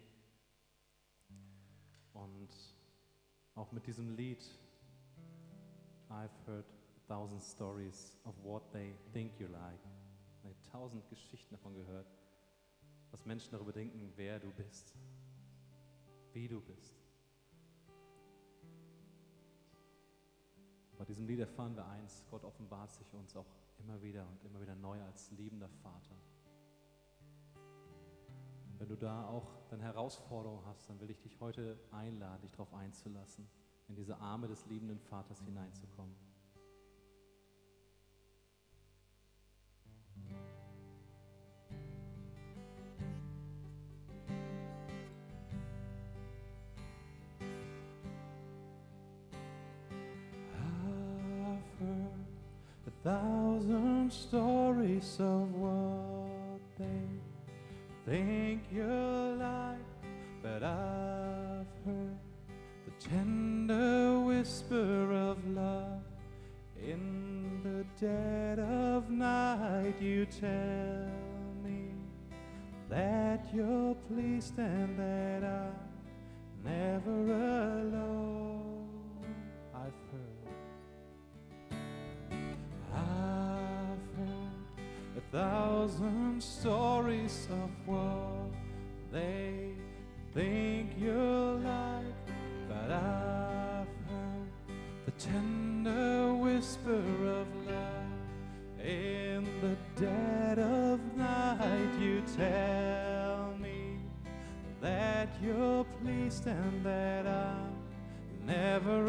und auch mit diesem Lied I've heard a thousand stories of what they think you like. Ich habe tausend Geschichten davon gehört, was Menschen darüber denken, wer du bist, wie du bist. Bei diesem Lied erfahren wir eins: Gott offenbart sich uns auch immer wieder und immer wieder neu als liebender Vater. Wenn du da auch dann Herausforderungen hast, dann will ich dich heute einladen, dich darauf einzulassen, in diese Arme des liebenden Vaters hineinzukommen. I've heard a thousand stories of what they think you're like, but I've heard the tender whisper of love. In the dead of night you tell me that you're pleased and that I'm never alone. I've heard, I've heard a thousand stories of what they think you're like, but I've heard the tender whisper of love. In the dead of night you tell me that you're pleased and that I'm never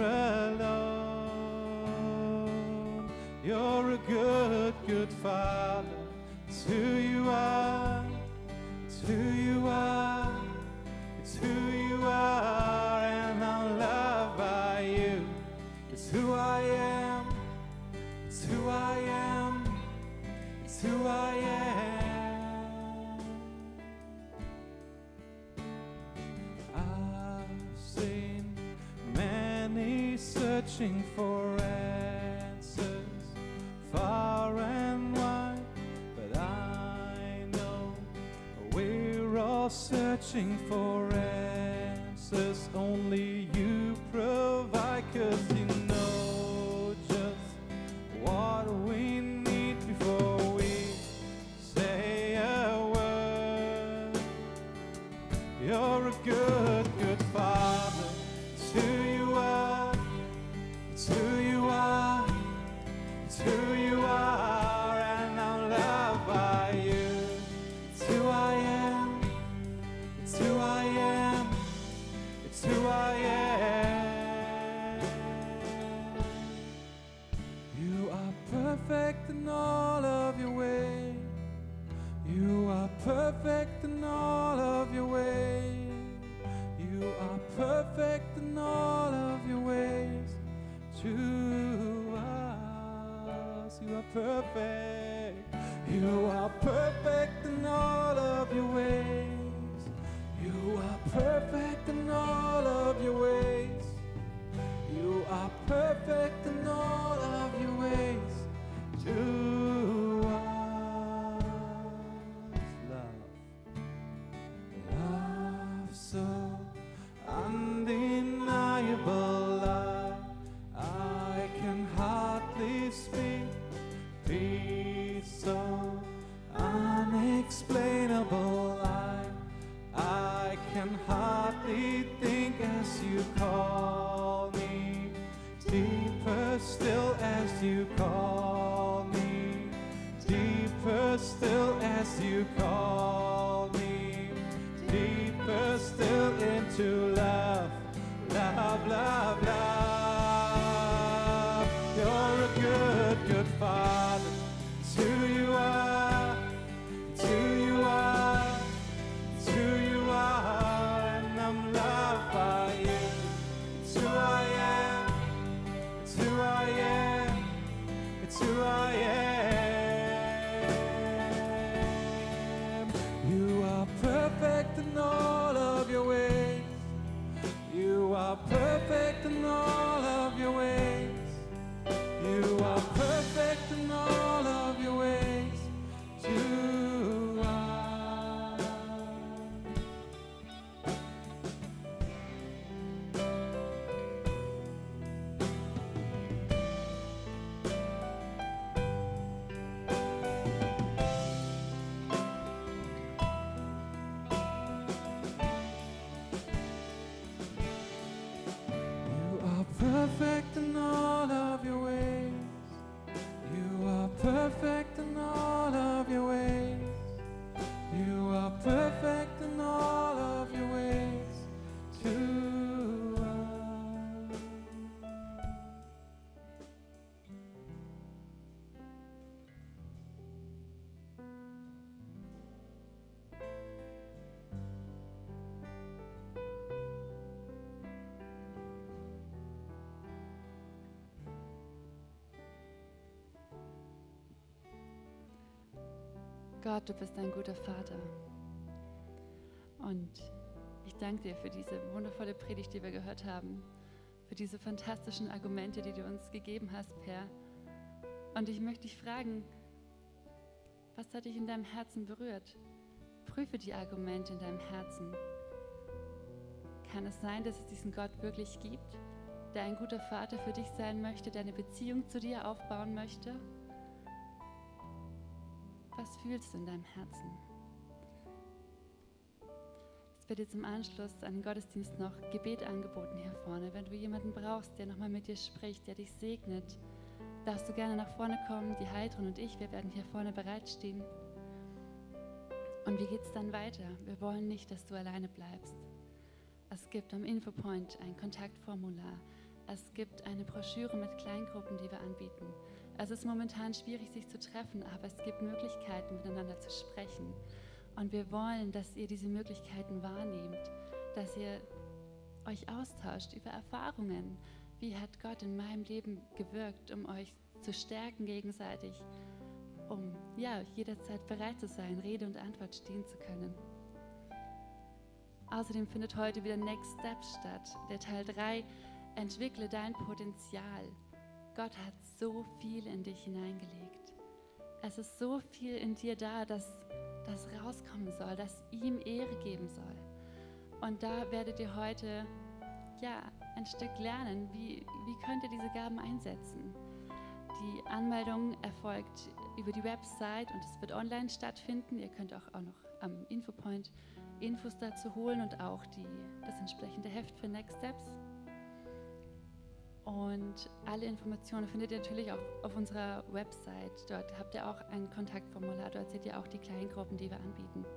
alone. You're a good, good Father. It's who you are. It's who you are. It's who you are, and I'm loved by you. It's who I am. It's who I am. It's who I am. I've seen many searching for answers far and wide, but I know we're all searching for answers only you provide, 'cause you know just what we need before we say a word. You're a good, good Father. It's who you are. It's who you are. It's who you are, and I'm loved by you. It's who I am. It's who I am. It's who I am. You are perfect in all of your ways. You are perfect in all of your ways. You are perfect in all of your ways to us. You are perfect. You are perfect in all of your ways. You are perfect in all of your ways. You are perfect in all of your ways to us. Love, love so undeniable, I, I can hardly speak. Peace so unexplainable, I, I can hardly think as you call me. Deeper still as you call me. Deeper still as you call me. Deeper still into love, love, love, love. You're a good, good Father. It's who you are. It's who you are. It's who you are, and I'm loved by you. It's who I am. It's who I am. It's who I am. You are perfect in all of your ways. You are perfect in all of your ways. You are perfect in all of your ways to us. You are perfect in all of your ways. You are perfect in all of your ways. You are perfect in all of your ways to us. Gott, du bist ein guter Vater. Und ich danke dir für diese wundervolle Predigt, die wir gehört haben, für diese fantastischen Argumente, die du uns gegeben hast, Per. Und ich möchte dich fragen, was hat dich in deinem Herzen berührt? Prüfe die Argumente in deinem Herzen. Kann es sein, dass es diesen Gott wirklich gibt, der ein guter Vater für dich sein möchte, der eine Beziehung zu dir aufbauen möchte? Was fühlst du in deinem Herzen? Es wird dir zum Anschluss an den Gottesdienst noch Gebet angeboten hier vorne. Wenn du jemanden brauchst, der nochmal mit dir spricht, der dich segnet, darfst du gerne nach vorne kommen. Die Heidrun und ich, wir werden hier vorne bereitstehen. Und wie geht es dann weiter? Wir wollen nicht, dass du alleine bleibst. Es gibt am Infopoint ein Kontaktformular. Es gibt eine Broschüre mit Kleingruppen, die wir anbieten. Es ist momentan schwierig, sich zu treffen, aber es gibt Möglichkeiten, miteinander zu sprechen. Und wir wollen, dass ihr diese Möglichkeiten wahrnehmt, dass ihr euch austauscht über Erfahrungen. Wie hat Gott in meinem Leben gewirkt, um euch zu stärken gegenseitig, um ja, jederzeit bereit zu sein, Rede und Antwort stehen zu können. Außerdem findet heute wieder Next Steps statt, der Teil drei, entwickle dein Potenzial. Gott hat so viel in dich hineingelegt. Es ist so viel in dir da, dass das rauskommen soll, das ihm Ehre geben soll. Und da werdet ihr heute ja, ein Stück lernen, wie, wie könnt ihr diese Gaben einsetzen. Die Anmeldung erfolgt über die Website und es wird online stattfinden. Ihr könnt auch, auch noch am Infopoint Infos dazu holen und auch die, das entsprechende Heft für Next Steps. Und alle Informationen findet ihr natürlich auch auf unserer Website. Dort habt ihr auch ein Kontaktformular, dort seht ihr auch die kleinen Gruppen, die wir anbieten.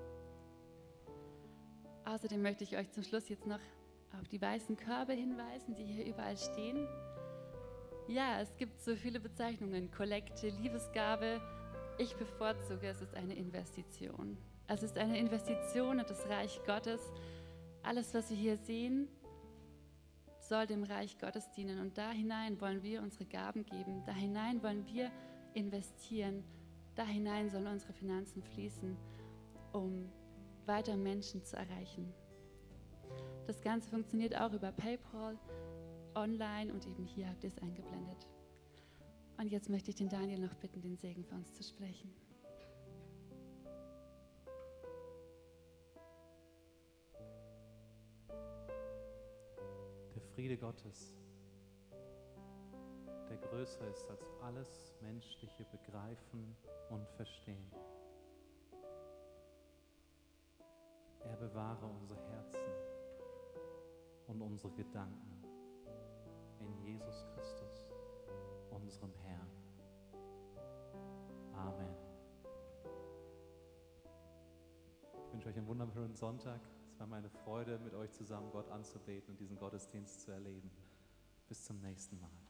Außerdem möchte ich euch zum Schluss jetzt noch auf die weißen Körbe hinweisen, die hier überall stehen. Ja, es gibt so viele Bezeichnungen, Kollekte, Liebesgabe. Ich bevorzuge, es ist eine Investition. Es ist eine Investition in das Reich Gottes. Alles, was wir hier sehen, soll dem Reich Gottes dienen. Und da hinein wollen wir unsere Gaben geben. Da hinein wollen wir investieren. Da hinein sollen unsere Finanzen fließen, um weiter Menschen zu erreichen. Das Ganze funktioniert auch über PayPal, online und eben hier habt ihr es eingeblendet. Und jetzt möchte ich den Daniel noch bitten, den Segen für uns zu sprechen. Der Friede Gottes, der größer ist als alles menschliche Begreifen und Verstehen. Er bewahre unsere Herzen und unsere Gedanken in Jesus Christus, unserem Herrn. Amen. Ich wünsche euch einen wunderschönen Sonntag. Es war meine Freude, mit euch zusammen Gott anzubeten und diesen Gottesdienst zu erleben. Bis zum nächsten Mal.